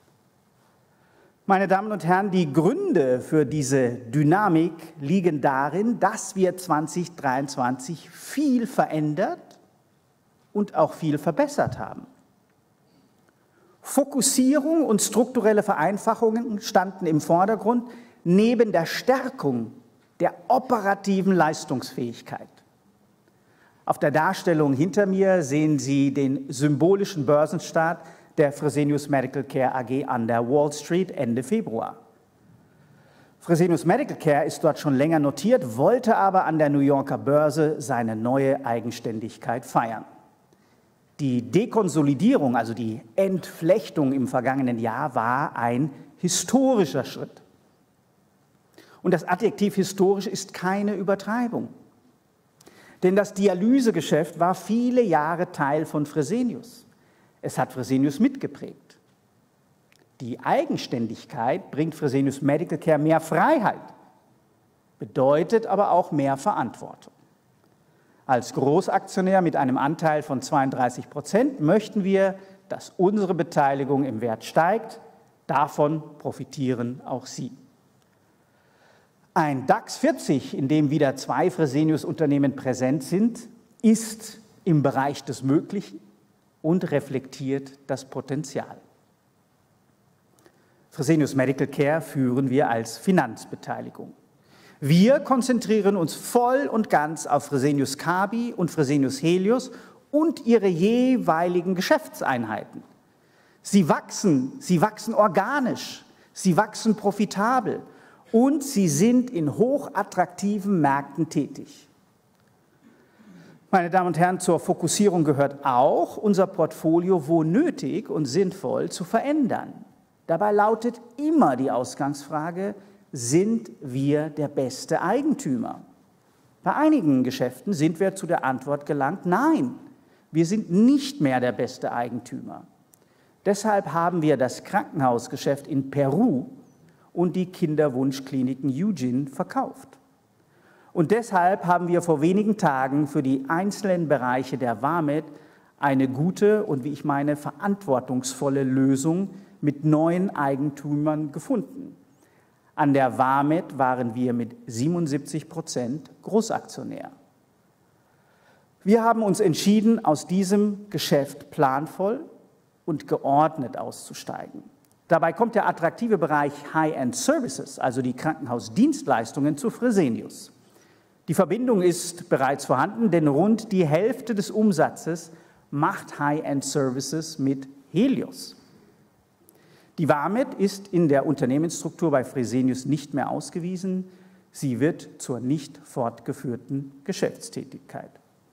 Meine Damen und Herren, die Gründe für diese Dynamik liegen darin, dass wir zweitausenddreiundzwanzig viel verändert und auch viel verbessert haben. Fokussierung und strukturelle Vereinfachungen standen im Vordergrund, neben der Stärkung der operativen Leistungsfähigkeit. Auf der Darstellung hinter mir sehen Sie den symbolischen Börsenstart der Fresenius Medical Care A G an der Wall Street Ende Februar. Fresenius Medical Care ist dort schon länger notiert, wollte aber an der New Yorker Börse seine neue Eigenständigkeit feiern. Die Dekonsolidierung, also die Entflechtung im vergangenen Jahr, war ein historischer Schritt. Und das Adjektiv historisch ist keine Übertreibung. Denn das Dialysegeschäft war viele Jahre Teil von Fresenius. Es hat Fresenius mitgeprägt. Die Eigenständigkeit bringt Fresenius Medical Care mehr Freiheit, bedeutet aber auch mehr Verantwortung. Als Großaktionär mit einem Anteil von zweiunddreißig Prozent möchten wir, dass unsere Beteiligung im Wert steigt. Davon profitieren auch Sie. Ein DAX vierzig, in dem wieder zwei Fresenius-Unternehmen präsent sind, ist im Bereich des Möglichen und reflektiert das Potenzial. Fresenius Medical Care führen wir als Finanzbeteiligung. Wir konzentrieren uns voll und ganz auf Fresenius Kabi und Fresenius Helios und ihre jeweiligen Geschäftseinheiten. Sie wachsen, sie wachsen organisch, sie wachsen profitabel und sie sind in hochattraktiven Märkten tätig. Meine Damen und Herren, zur Fokussierung gehört auch, unser Portfolio wo nötig und sinnvoll zu verändern. Dabei lautet immer die Ausgangsfrage: Sind wir der beste Eigentümer? Bei einigen Geschäften sind wir zu der Antwort gelangt: Nein, Wir sind nicht mehr der beste Eigentümer. Deshalb haben wir das Krankenhausgeschäft in Peru und die Kinderwunschkliniken Eugene verkauft. Und deshalb haben wir vor wenigen Tagen für die einzelnen Bereiche der VAMED eine gute und, wie ich meine, verantwortungsvolle Lösung mit neuen Eigentümern gefunden. An der VAMED waren wir mit siebenundsiebzig Prozent Großaktionär. Wir haben uns entschieden, aus diesem Geschäft planvoll und geordnet auszusteigen. Dabei kommt der attraktive Bereich High-End Services, also die Krankenhausdienstleistungen, zu Fresenius. Die Verbindung ist bereits vorhanden, denn rund die Hälfte des Umsatzes macht High-End Services mit Helios. Die VAMED ist in der Unternehmensstruktur bei Fresenius nicht mehr ausgewiesen. Sie wird zur nicht fortgeführten Geschäftstätigkeit.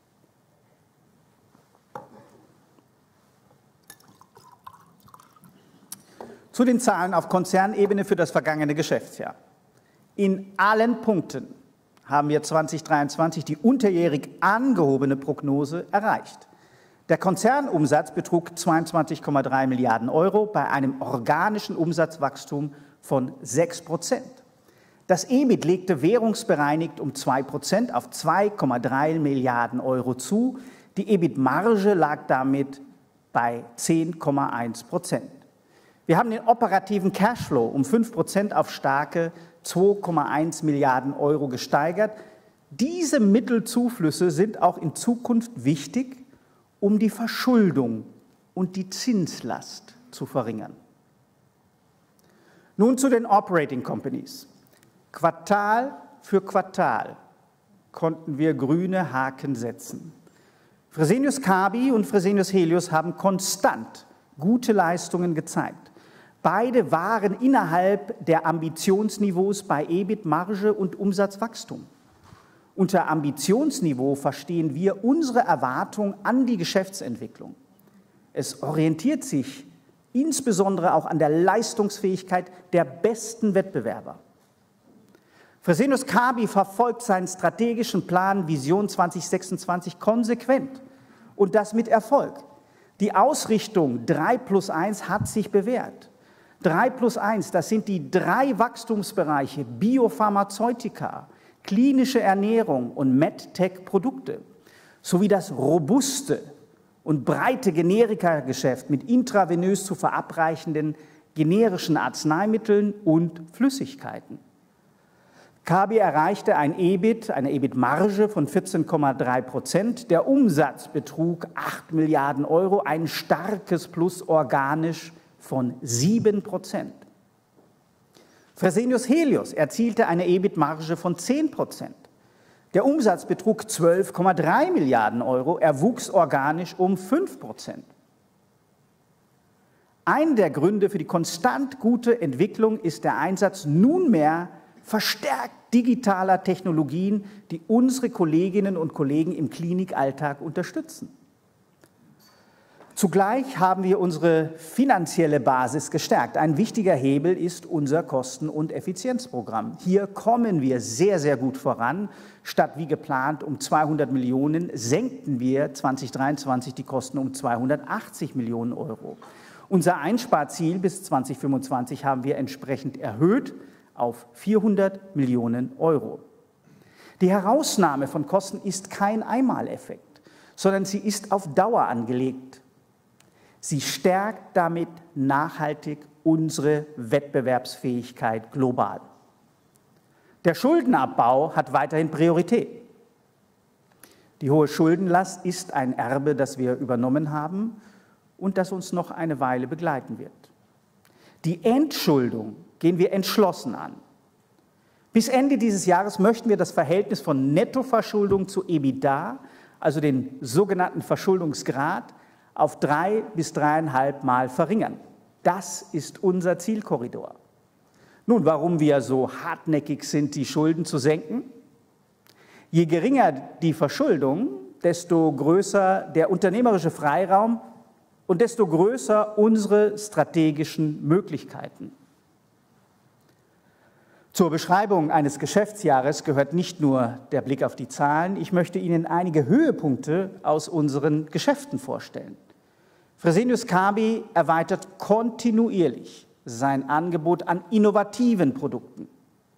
Zu den Zahlen auf Konzernebene für das vergangene Geschäftsjahr. In allen Punkten haben wir zweitausenddreiundzwanzig die unterjährig angehobene Prognose erreicht. Der Konzernumsatz betrug zweiundzwanzig Komma drei Milliarden Euro bei einem organischen Umsatzwachstum von sechs Prozent. Das E B I T legte währungsbereinigt um zwei Prozent auf zwei Komma drei Milliarden Euro zu. Die E B I T-Marge lag damit bei zehn Komma eins Prozent. Wir haben den operativen Cashflow um fünf Prozent auf starke zwei Komma eins Milliarden Euro gesteigert. Diese Mittelzuflüsse sind auch in Zukunft wichtig, um die Verschuldung und die Zinslast zu verringern. Nun zu den Operating Companies. Quartal für Quartal konnten wir grüne Haken setzen. Fresenius Kabi und Fresenius Helios haben konstant gute Leistungen gezeigt. Beide waren innerhalb der Ambitionsniveaus bei E B I T-Marge und Umsatzwachstum. Unter Ambitionsniveau verstehen wir unsere Erwartung an die Geschäftsentwicklung. Es orientiert sich insbesondere auch an der Leistungsfähigkeit der besten Wettbewerber. Fresenius Kabi verfolgt seinen strategischen Plan Vision zwanzig sechsundzwanzig konsequent und das mit Erfolg. Die Ausrichtung drei plus eins hat sich bewährt. drei plus eins, das sind die drei Wachstumsbereiche Biopharmazeutika, klinische Ernährung und MedTech-Produkte sowie das robuste und breite Generikageschäft mit intravenös zu verabreichenden generischen Arzneimitteln und Flüssigkeiten. Kabi erreichte ein E B I T, eine E B I T-Marge von vierzehn Komma drei Prozent. Der Umsatz betrug acht Milliarden Euro, ein starkes Plus organisch von sieben Prozent. Fresenius Helios erzielte eine E B I T-Marge von zehn Prozent. Der Umsatz betrug zwölf Komma drei Milliarden Euro, er wuchs organisch um fünf Prozent. Ein der Gründe für die konstant gute Entwicklung ist der Einsatz nunmehr verstärkt digitaler Technologien, die unsere Kolleginnen und Kollegen im Klinikalltag unterstützen. Zugleich haben wir unsere finanzielle Basis gestärkt. Ein wichtiger Hebel ist unser Kosten- und Effizienzprogramm. Hier kommen wir sehr, sehr gut voran. Statt wie geplant um zweihundert Millionen senkten wir zweitausenddreiundzwanzig die Kosten um zweihundertachtzig Millionen Euro. Unser Einsparziel bis zweitausendfünfundzwanzig haben wir entsprechend erhöht auf vierhundert Millionen Euro. Die Herausnahme von Kosten ist kein Einmaleffekt, sondern sie ist auf Dauer angelegt. Sie stärkt damit nachhaltig unsere Wettbewerbsfähigkeit global. Der Schuldenabbau hat weiterhin Priorität. Die hohe Schuldenlast ist ein Erbe, das wir übernommen haben und das uns noch eine Weile begleiten wird. Die Entschuldung gehen wir entschlossen an. Bis Ende dieses Jahres möchten wir das Verhältnis von Nettoverschuldung zu EBITDA, also den sogenannten Verschuldungsgrad, auf drei bis dreieinhalb Mal verringern. Das ist unser Zielkorridor. Nun, warum wir so hartnäckig sind, die Schulden zu senken? Je geringer die Verschuldung, desto größer der unternehmerische Freiraum und desto größer unsere strategischen Möglichkeiten. Zur Beschreibung eines Geschäftsjahres gehört nicht nur der Blick auf die Zahlen. Ich möchte Ihnen einige Höhepunkte aus unseren Geschäften vorstellen. Fresenius Kabi erweitert kontinuierlich sein Angebot an innovativen Produkten.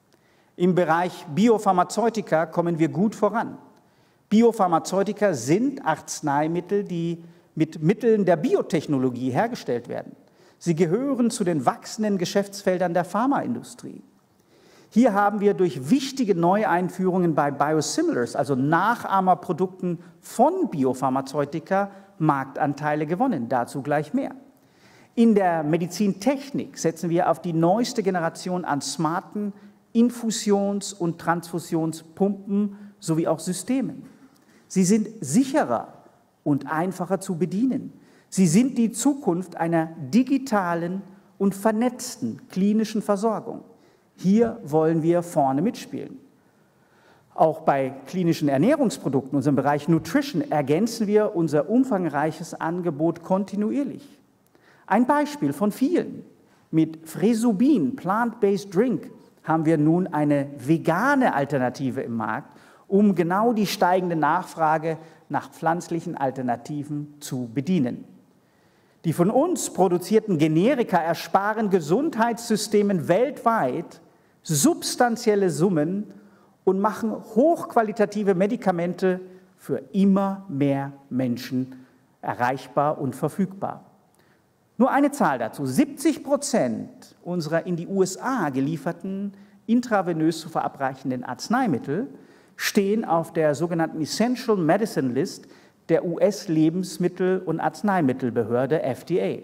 Im Bereich Biopharmazeutika kommen wir gut voran. Biopharmazeutika sind Arzneimittel, die mit Mitteln der Biotechnologie hergestellt werden. Sie gehören zu den wachsenden Geschäftsfeldern der Pharmaindustrie. Hier haben wir durch wichtige Neueinführungen bei Biosimilars, also Nachahmerprodukten von Biopharmazeutika, Marktanteile gewonnen. Dazu gleich mehr. In der Medizintechnik setzen wir auf die neueste Generation an smarten Infusions- und Transfusionspumpen sowie auch Systemen. Sie sind sicherer und einfacher zu bedienen. Sie sind die Zukunft einer digitalen und vernetzten klinischen Versorgung. Hier wollen wir vorne mitspielen. Auch bei klinischen Ernährungsprodukten, unserem Bereich Nutrition, ergänzen wir unser umfangreiches Angebot kontinuierlich. Ein Beispiel von vielen. Mit Fresubin, Plant-Based Drink, haben wir nun eine vegane Alternative im Markt, um genau die steigende Nachfrage nach pflanzlichen Alternativen zu bedienen. Die von uns produzierten Generika ersparen Gesundheitssystemen weltweit substanzielle Summen und machen hochqualitative Medikamente für immer mehr Menschen erreichbar und verfügbar. Nur eine Zahl dazu: siebzig Prozent unserer in die U S A gelieferten intravenös zu verabreichenden Arzneimittel stehen auf der sogenannten Essential Medicine List der U S-Lebensmittel- und Arzneimittelbehörde F D A.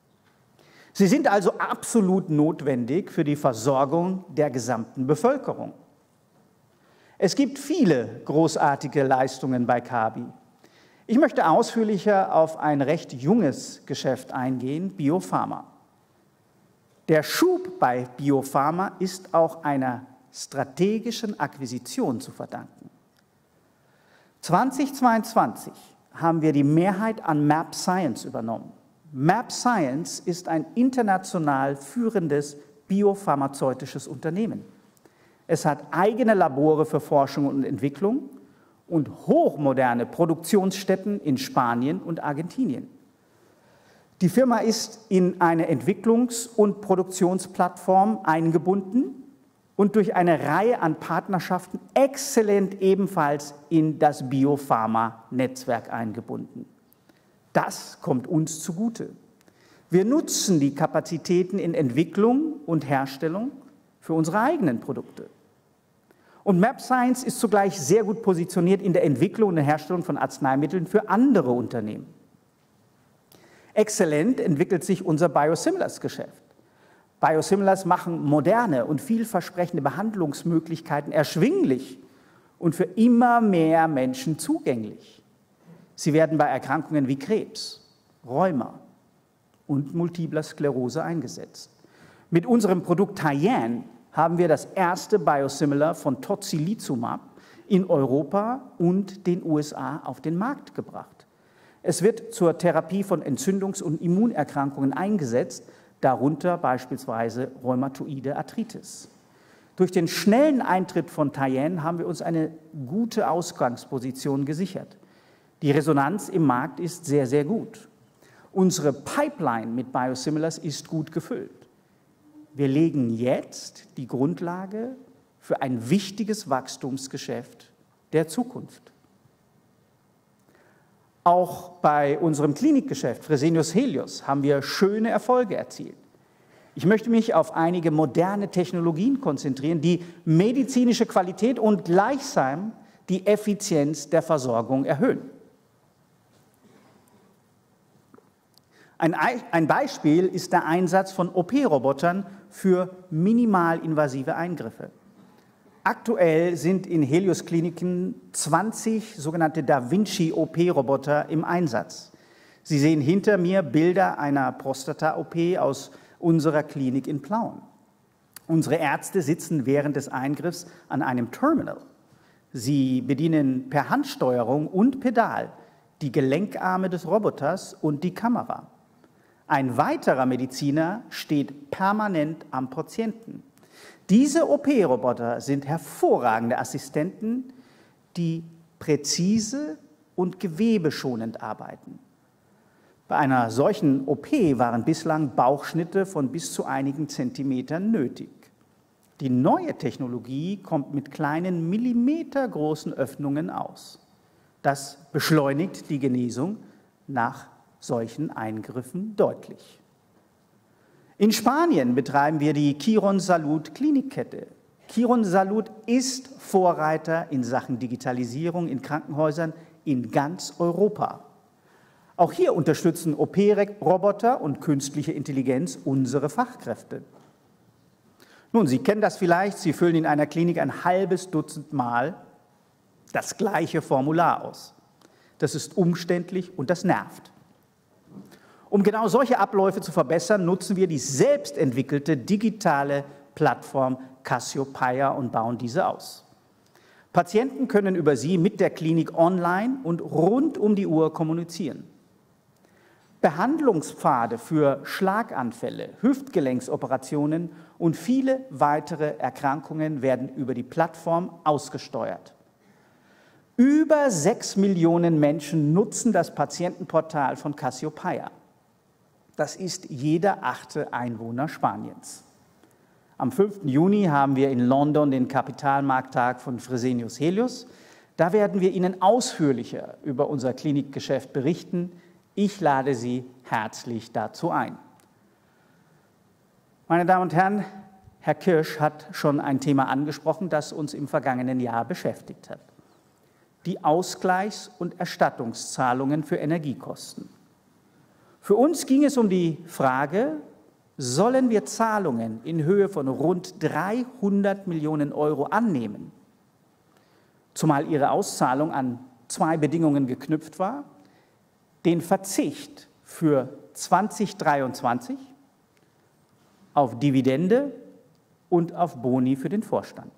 Sie sind also absolut notwendig für die Versorgung der gesamten Bevölkerung. Es gibt viele großartige Leistungen bei Kabi. Ich möchte ausführlicher auf ein recht junges Geschäft eingehen, Biopharma. Der Schub bei Biopharma ist auch einer strategischen Akquisition zu verdanken. zweitausendzweiundzwanzig haben wir die Mehrheit an mAbxience übernommen. mAbxience ist ein international führendes biopharmazeutisches Unternehmen. Es hat eigene Labore für Forschung und Entwicklung und hochmoderne Produktionsstätten in Spanien und Argentinien. Die Firma ist in eine Entwicklungs- und Produktionsplattform eingebunden und durch eine Reihe an Partnerschaften exzellent ebenfalls in das Biopharma-Netzwerk eingebunden. Das kommt uns zugute. Wir nutzen die Kapazitäten in Entwicklung und Herstellung für unsere eigenen Produkte. Und mAbxience ist zugleich sehr gut positioniert in der Entwicklung und der Herstellung von Arzneimitteln für andere Unternehmen. Exzellent entwickelt sich unser Biosimilars-Geschäft. Biosimilars machen moderne und vielversprechende Behandlungsmöglichkeiten erschwinglich und für immer mehr Menschen zugänglich. Sie werden bei Erkrankungen wie Krebs, Rheuma und multipler Sklerose eingesetzt. Mit unserem Produkt Tyenne haben wir das erste Biosimilar von Tocilizumab in Europa und den U S A auf den Markt gebracht. Es wird zur Therapie von Entzündungs- und Immunerkrankungen eingesetzt, darunter beispielsweise rheumatoide Arthritis. Durch den schnellen Eintritt von Tyenne haben wir uns eine gute Ausgangsposition gesichert. Die Resonanz im Markt ist sehr, sehr gut. Unsere Pipeline mit Biosimilars ist gut gefüllt. Wir legen jetzt die Grundlage für ein wichtiges Wachstumsgeschäft der Zukunft. Auch bei unserem Klinikgeschäft Fresenius Helios haben wir schöne Erfolge erzielt. Ich möchte mich auf einige moderne Technologien konzentrieren, die medizinische Qualität und gleichsam die Effizienz der Versorgung erhöhen. Ein, ein Beispiel ist der Einsatz von O P-Robotern für minimalinvasive Eingriffe. Aktuell sind in Helios-Kliniken zwanzig sogenannte Da Vinci-O P-Roboter im Einsatz. Sie sehen hinter mir Bilder einer Prostata-O P aus unserer Klinik in Plauen. Unsere Ärzte sitzen während des Eingriffs an einem Terminal. Sie bedienen per Handsteuerung und Pedal die Gelenkarme des Roboters und die Kamera. Ein weiterer Mediziner steht permanent am Patienten. Diese O P-Roboter sind hervorragende Assistenten, die präzise und gewebeschonend arbeiten. Bei einer solchen O P waren bislang Bauchschnitte von bis zu einigen Zentimetern nötig. Die neue Technologie kommt mit kleinen millimetergroßen Öffnungen aus. Das beschleunigt die Genesung nach solchen Eingriffen deutlich. In Spanien betreiben wir die Quirónsalud Klinikkette. Quirónsalud ist Vorreiter in Sachen Digitalisierung in Krankenhäusern in ganz Europa. Auch hier unterstützen O P-Roboter und künstliche Intelligenz unsere Fachkräfte. Nun, Sie kennen das vielleicht, Sie füllen in einer Klinik ein halbes Dutzend Mal das gleiche Formular aus. Das ist umständlich und das nervt. Um genau solche Abläufe zu verbessern, nutzen wir die selbst entwickelte digitale Plattform Cassiopeia und bauen diese aus. Patienten können über sie mit der Klinik online und rund um die Uhr kommunizieren. Behandlungspfade für Schlaganfälle, Hüftgelenksoperationen und viele weitere Erkrankungen werden über die Plattform ausgesteuert. Über sechs Millionen Menschen nutzen das Patientenportal von Cassiopeia. Das ist jeder achte Einwohner Spaniens. Am fünften Juni haben wir in London den Kapitalmarkttag von Fresenius Helios. Da werden wir Ihnen ausführlicher über unser Klinikgeschäft berichten. Ich lade Sie herzlich dazu ein. Meine Damen und Herren, Herr Kirsch hat schon ein Thema angesprochen, das uns im vergangenen Jahr beschäftigt hat. Die Ausgleichs- und Erstattungszahlungen für Energiekosten. Für uns ging es um die Frage, sollen wir Zahlungen in Höhe von rund dreihundert Millionen Euro annehmen, zumal ihre Auszahlung an zwei Bedingungen geknüpft war, den Verzicht für zweitausenddreiundzwanzig auf Dividende und auf Boni für den Vorstand.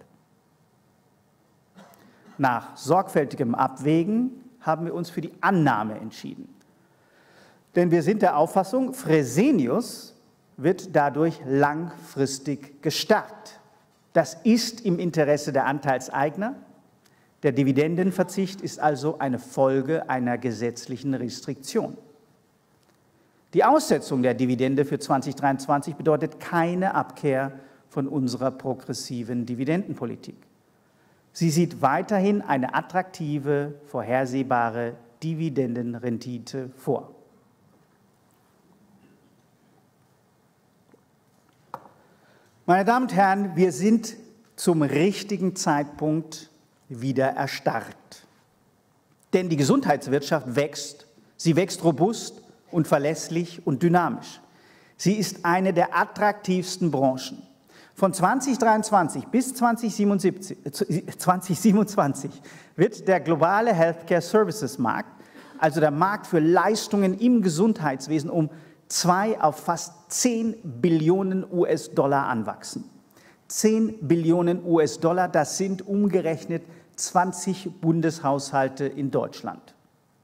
Nach sorgfältigem Abwägen haben wir uns für die Annahme entschieden. Denn wir sind der Auffassung, Fresenius wird dadurch langfristig gestärkt. Das ist im Interesse der Anteilseigner. Der Dividendenverzicht ist also eine Folge einer gesetzlichen Restriktion. Die Aussetzung der Dividende für zweitausenddreiundzwanzig bedeutet keine Abkehr von unserer progressiven Dividendenpolitik. Sie sieht weiterhin eine attraktive, vorhersehbare Dividendenrendite vor. Meine Damen und Herren, wir sind zum richtigen Zeitpunkt wieder erstarkt. Denn die Gesundheitswirtschaft wächst, sie wächst robust und verlässlich und dynamisch. Sie ist eine der attraktivsten Branchen. Von zweitausenddreiundzwanzig bis zweitausendsiebenundzwanzig wird der globale Healthcare Services Markt, also der Markt für Leistungen im Gesundheitswesen, um zwei auf fast zehn Billionen U S-Dollar anwachsen. zehn Billionen U S-Dollar, das sind umgerechnet zwanzig Bundeshaushalte in Deutschland.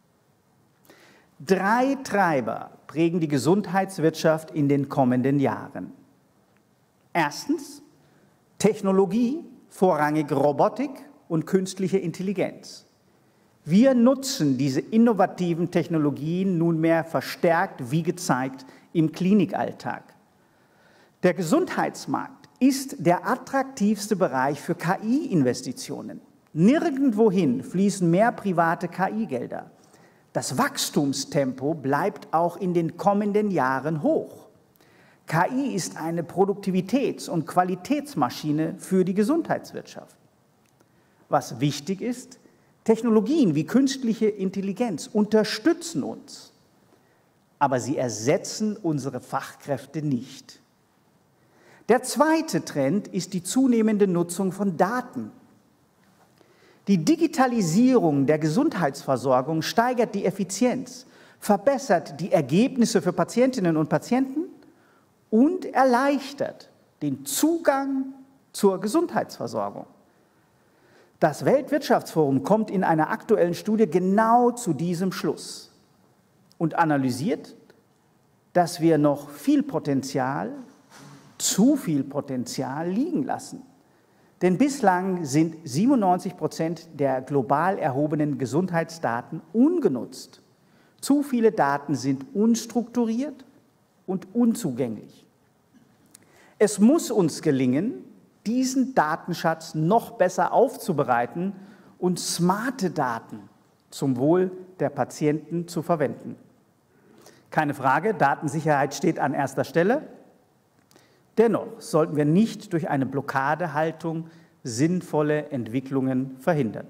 Drei Treiber prägen die Gesundheitswirtschaft in den kommenden Jahren. Erstens Technologie, vorrangig Robotik und künstliche Intelligenz. Wir nutzen diese innovativen Technologien nunmehr verstärkt, wie gezeigt, im Klinikalltag. Der Gesundheitsmarkt ist der attraktivste Bereich für K I-Investitionen. Nirgendwohin fließen mehr private K I-Gelder. Das Wachstumstempo bleibt auch in den kommenden Jahren hoch. K I ist eine Produktivitäts- und Qualitätsmaschine für die Gesundheitswirtschaft. Was wichtig ist, Technologien wie künstliche Intelligenz unterstützen uns, aber sie ersetzen unsere Fachkräfte nicht. Der zweite Trend ist die zunehmende Nutzung von Daten. Die Digitalisierung der Gesundheitsversorgung steigert die Effizienz, verbessert die Ergebnisse für Patientinnen und Patienten und erleichtert den Zugang zur Gesundheitsversorgung. Das Weltwirtschaftsforum kommt in einer aktuellen Studie genau zu diesem Schluss und analysiert, dass wir noch viel Potenzial zu viel Potenzial liegen lassen. Denn bislang sind siebenundneunzig Prozent der global erhobenen Gesundheitsdaten ungenutzt. Zu viele Daten sind unstrukturiert und unzugänglich. Es muss uns gelingen, diesen Datenschatz noch besser aufzubereiten und smarte Daten zum Wohl der Patienten zu verwenden. Keine Frage, Datensicherheit steht an erster Stelle. Dennoch sollten wir nicht durch eine Blockadehaltung sinnvolle Entwicklungen verhindern.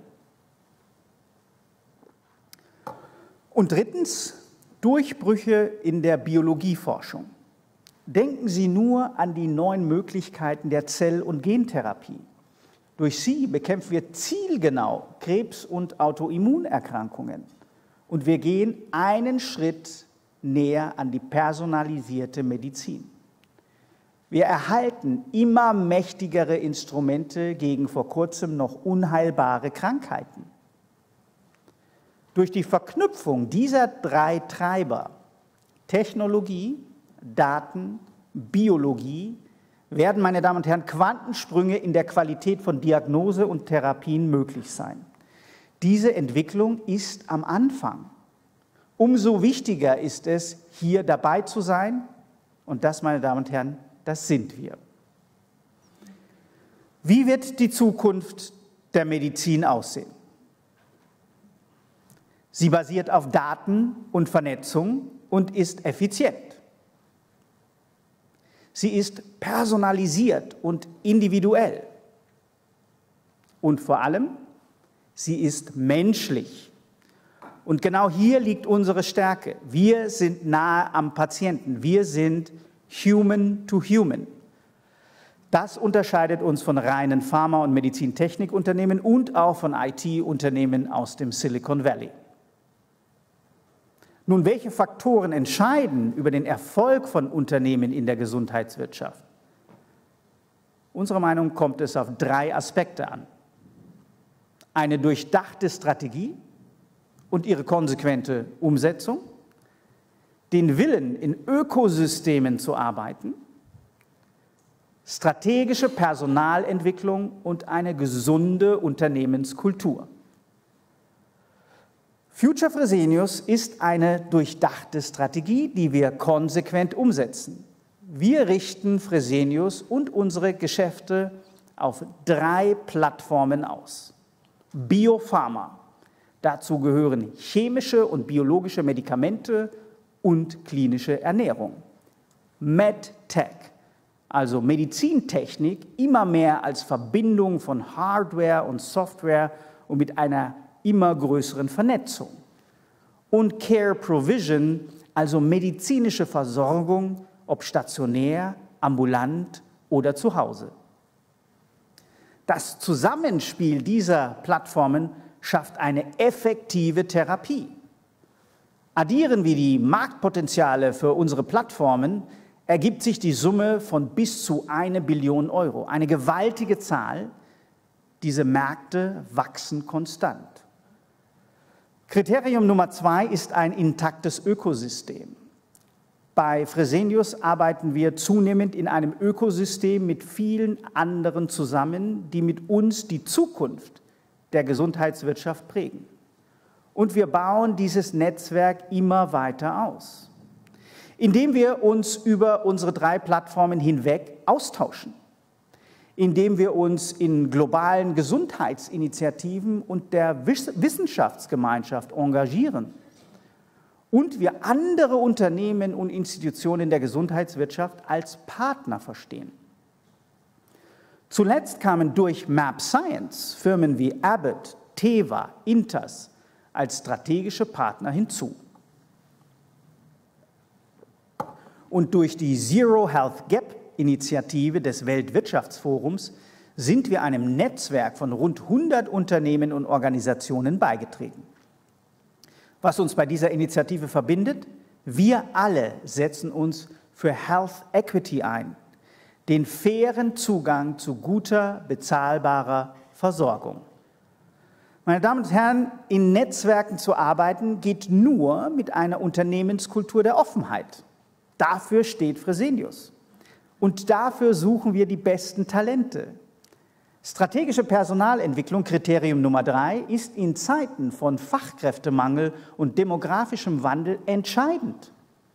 Und drittens, Durchbrüche in der Biologieforschung. Denken Sie nur an die neuen Möglichkeiten der Zell- und Gentherapie. Durch sie bekämpfen wir zielgenau Krebs- und Autoimmunerkrankungen. Und wir gehen einen Schritt näher an die personalisierte Medizin. Wir erhalten immer mächtigere Instrumente gegen vor kurzem noch unheilbare Krankheiten. Durch die Verknüpfung dieser drei Treiber, Technologie, Daten, Biologie, werden, meine Damen und Herren, Quantensprünge in der Qualität von Diagnose und Therapien möglich sein. Diese Entwicklung ist am Anfang. Umso wichtiger ist es, hier dabei zu sein. Und das, meine Damen und Herren, das sind wir. Wie wird die Zukunft der Medizin aussehen? Sie basiert auf Daten und Vernetzung und ist effizient. Sie ist personalisiert und individuell. Und vor allem, sie ist menschlich. Und genau hier liegt unsere Stärke. Wir sind nahe am Patienten. Wir sind human to human. Das unterscheidet uns von reinen Pharma- und Medizintechnikunternehmen und auch von I T-Unternehmen aus dem Silicon Valley. Nun, welche Faktoren entscheiden über den Erfolg von Unternehmen in der Gesundheitswirtschaft? Unserer Meinung nach kommt es auf drei Aspekte an. Eine durchdachte Strategie und ihre konsequente Umsetzung, den Willen, in Ökosystemen zu arbeiten, strategische Personalentwicklung und eine gesunde Unternehmenskultur. Future Fresenius ist eine durchdachte Strategie, die wir konsequent umsetzen. Wir richten Fresenius und unsere Geschäfte auf drei Plattformen aus. Biopharma, dazu gehören chemische und biologische Medikamente und klinische Ernährung. MedTech, also Medizintechnik, immer mehr als Verbindung von Hardware und Software und mit einer immer größeren Vernetzung. Und Care Provision, also medizinische Versorgung, ob stationär, ambulant oder zu Hause. Das Zusammenspiel dieser Plattformen schafft eine effektive Therapie. Addieren wir die Marktpotenziale für unsere Plattformen, ergibt sich die Summe von bis zu eine Billion Euro. Eine gewaltige Zahl. Diese Märkte wachsen konstant. Kriterium Nummer zwei ist ein intaktes Ökosystem. Bei Fresenius arbeiten wir zunehmend in einem Ökosystem mit vielen anderen zusammen, die mit uns die Zukunft der Gesundheitswirtschaft prägen. Und wir bauen dieses Netzwerk immer weiter aus, indem wir uns über unsere drei Plattformen hinweg austauschen, indem wir uns in globalen Gesundheitsinitiativen und der Wissenschaftsgemeinschaft engagieren und wir andere Unternehmen und Institutionen der Gesundheitswirtschaft als Partner verstehen. Zuletzt kamen durch mAbxience Firmen wie Abbott, Teva, Intas als strategische Partner hinzu. Und durch die Zero Health Gap Initiative des Weltwirtschaftsforums sind wir einem Netzwerk von rund hundert Unternehmen und Organisationen beigetreten. Was uns bei dieser Initiative verbindet? Wir alle setzen uns für Health Equity ein, den fairen Zugang zu guter, bezahlbarer Versorgung. Meine Damen und Herren, in Netzwerken zu arbeiten geht nur mit einer Unternehmenskultur der Offenheit. Dafür steht Fresenius. Und dafür suchen wir die besten Talente. Strategische Personalentwicklung, Kriterium Nummer drei, ist in Zeiten von Fachkräftemangel und demografischem Wandel entscheidend.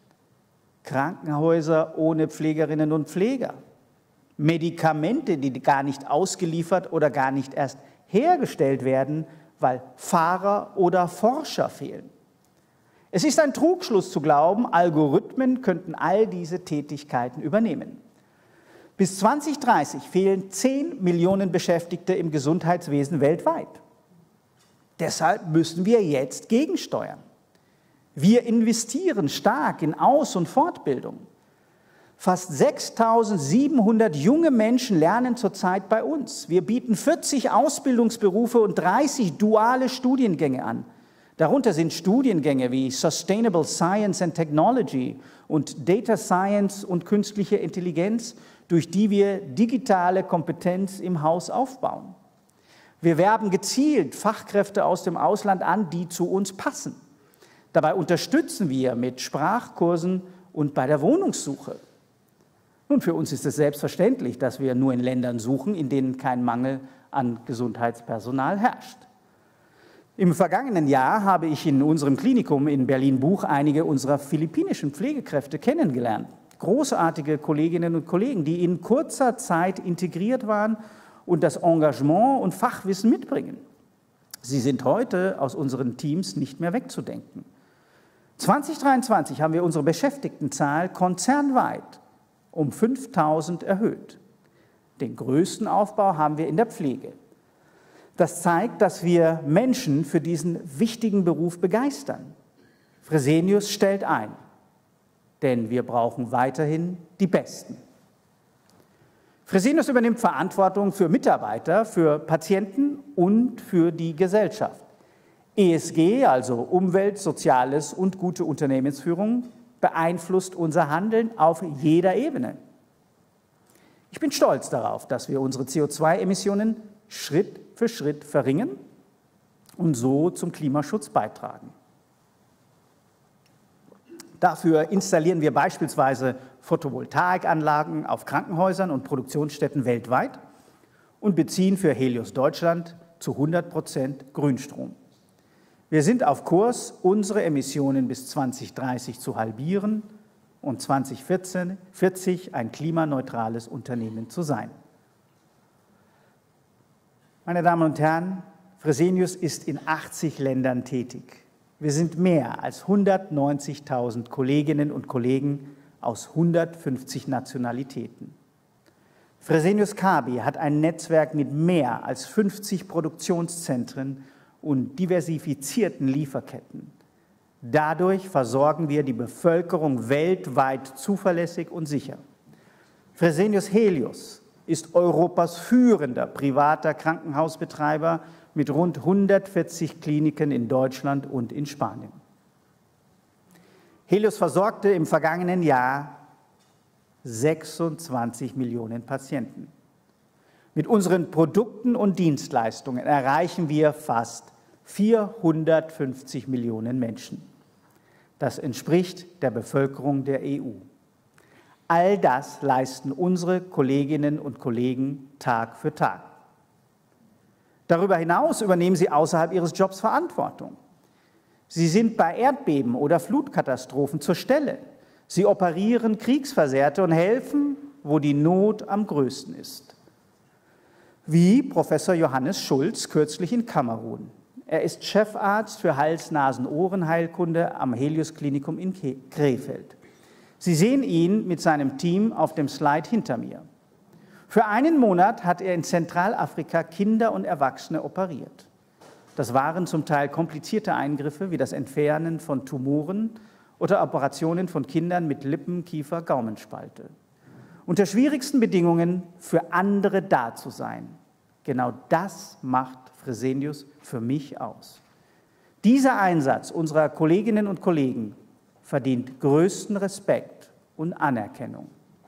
Krankenhäuser ohne Pflegerinnen und Pfleger, Medikamente, die gar nicht ausgeliefert oder gar nicht erst hergestellt werden, weil Fahrer oder Forscher fehlen. Es ist ein Trugschluss zu glauben, Algorithmen könnten all diese Tätigkeiten übernehmen. Bis zwanzig dreißig fehlen zehn Millionen Beschäftigte im Gesundheitswesen weltweit. Deshalb müssen wir jetzt gegensteuern. Wir investieren stark in Aus- und Fortbildung. Fast sechstausendsiebenhundert junge Menschen lernen zurzeit bei uns. Wir bieten vierzig Ausbildungsberufe und dreißig duale Studiengänge an. Darunter sind Studiengänge wie Sustainable Science and Technology und Data Science und künstliche Intelligenz, durch die wir digitale Kompetenz im Haus aufbauen. Wir werben gezielt Fachkräfte aus dem Ausland an, die zu uns passen. Dabei unterstützen wir mit Sprachkursen und bei der Wohnungssuche. Nun, für uns ist es selbstverständlich, dass wir nur in Ländern suchen, in denen kein Mangel an Gesundheitspersonal herrscht. Im vergangenen Jahr habe ich in unserem Klinikum in Berlin-Buch einige unserer philippinischen Pflegekräfte kennengelernt. Großartige Kolleginnen und Kollegen, die in kurzer Zeit integriert waren und das Engagement und Fachwissen mitbringen. Sie sind heute aus unseren Teams nicht mehr wegzudenken. zwanzig dreiundzwanzig haben wir unsere Beschäftigtenzahl konzernweit um fünftausend erhöht. Den größten Aufbau haben wir in der Pflege. Das zeigt, dass wir Menschen für diesen wichtigen Beruf begeistern. Fresenius stellt ein, denn wir brauchen weiterhin die Besten. Fresenius übernimmt Verantwortung für Mitarbeiter, für Patienten und für die Gesellschaft. E S G, also Umwelt, Soziales und gute Unternehmensführung, beeinflusst unser Handeln auf jeder Ebene. Ich bin stolz darauf, dass wir unsere C O zwei Emissionen Schritt für Schritt verringern und so zum Klimaschutz beitragen. Dafür installieren wir beispielsweise Photovoltaikanlagen auf Krankenhäusern und Produktionsstätten weltweit und beziehen für Helios Deutschland zu hundert Prozent Grünstrom. Wir sind auf Kurs, unsere Emissionen bis zwanzig dreißig zu halbieren und zwanzig vierzig ein klimaneutrales Unternehmen zu sein. Meine Damen und Herren, Fresenius ist in achtzig Ländern tätig. Wir sind mehr als hundertneunzigtausend Kolleginnen und Kollegen aus hundertfünfzig Nationalitäten. Fresenius Kabi hat ein Netzwerk mit mehr als fünfzig Produktionszentren und diversifizierten Lieferketten. Dadurch versorgen wir die Bevölkerung weltweit zuverlässig und sicher. Fresenius Helios ist Europas führender privater Krankenhausbetreiber mit rund hundertvierzig Kliniken in Deutschland und in Spanien. Helios versorgte im vergangenen Jahr sechsundzwanzig Millionen Patienten. Mit unseren Produkten und Dienstleistungen erreichen wir fast vierhundertfünfzig Millionen Menschen. Das entspricht der Bevölkerung der E U. All das leisten unsere Kolleginnen und Kollegen Tag für Tag. Darüber hinaus übernehmen sie außerhalb ihres Jobs Verantwortung. Sie sind bei Erdbeben oder Flutkatastrophen zur Stelle. Sie operieren Kriegsversehrte und helfen, wo die Not am größten ist. Wie Professor Johannes Schulz kürzlich in Kamerun. Er ist Chefarzt für Hals-Nasen-Ohren-Heilkunde am Helios Klinikum in Krefeld. Sie sehen ihn mit seinem Team auf dem Slide hinter mir. Für einen Monat hat er in Zentralafrika Kinder und Erwachsene operiert. Das waren zum Teil komplizierte Eingriffe wie das Entfernen von Tumoren oder Operationen von Kindern mit Lippen-, Kiefer-, Gaumenspalte. Unter schwierigsten Bedingungen für andere da zu sein. Genau das macht Fresenius für mich aus. Dieser Einsatz unserer Kolleginnen und Kollegen verdient größten Respekt und Anerkennung.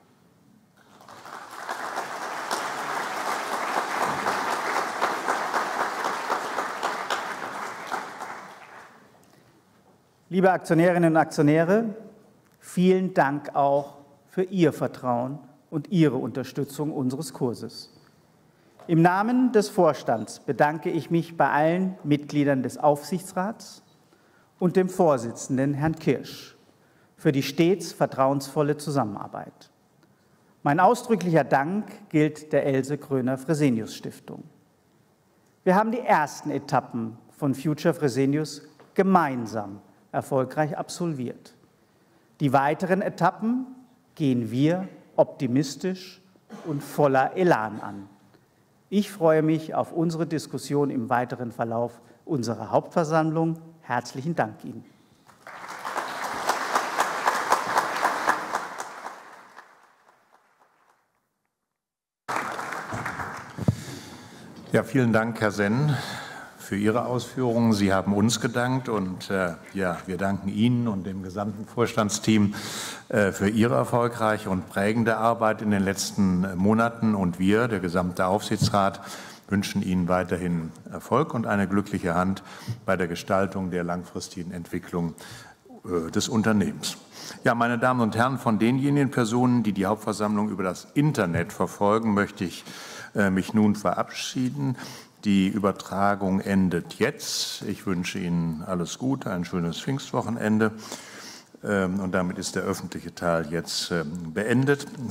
Liebe Aktionärinnen und Aktionäre, vielen Dank auch für Ihr Vertrauen und Ihre Unterstützung unseres Kurses. Im Namen des Vorstands bedanke ich mich bei allen Mitgliedern des Aufsichtsrats und dem Vorsitzenden, Herrn Kirsch, für die stets vertrauensvolle Zusammenarbeit. Mein ausdrücklicher Dank gilt der Else Kröner-Fresenius Stiftung. Wir haben die ersten Etappen von Future Fresenius gemeinsam erfolgreich absolviert. Die weiteren Etappen gehen wir optimistisch und voller Elan an. Ich freue mich auf unsere Diskussion im weiteren Verlauf unserer Hauptversammlung. Herzlichen Dank Ihnen. Ja, vielen Dank, Herr Senn, für Ihre Ausführungen. Sie haben uns gedankt und äh, ja, wir danken Ihnen und dem gesamten Vorstandsteam äh, für Ihre erfolgreiche und prägende Arbeit in den letzten Monaten. Und wir, der gesamte Aufsichtsrat, wünschen Ihnen weiterhin Erfolg und eine glückliche Hand bei der Gestaltung der langfristigen Entwicklung äh, des Unternehmens. Ja, meine Damen und Herren, von denjenigen Personen, die die Hauptversammlung über das Internet verfolgen, möchte ich äh, mich nun verabschieden. Die Übertragung endet jetzt. Ich wünsche Ihnen alles Gute, ein schönes Pfingstwochenende. Und damit ist der öffentliche Teil jetzt beendet.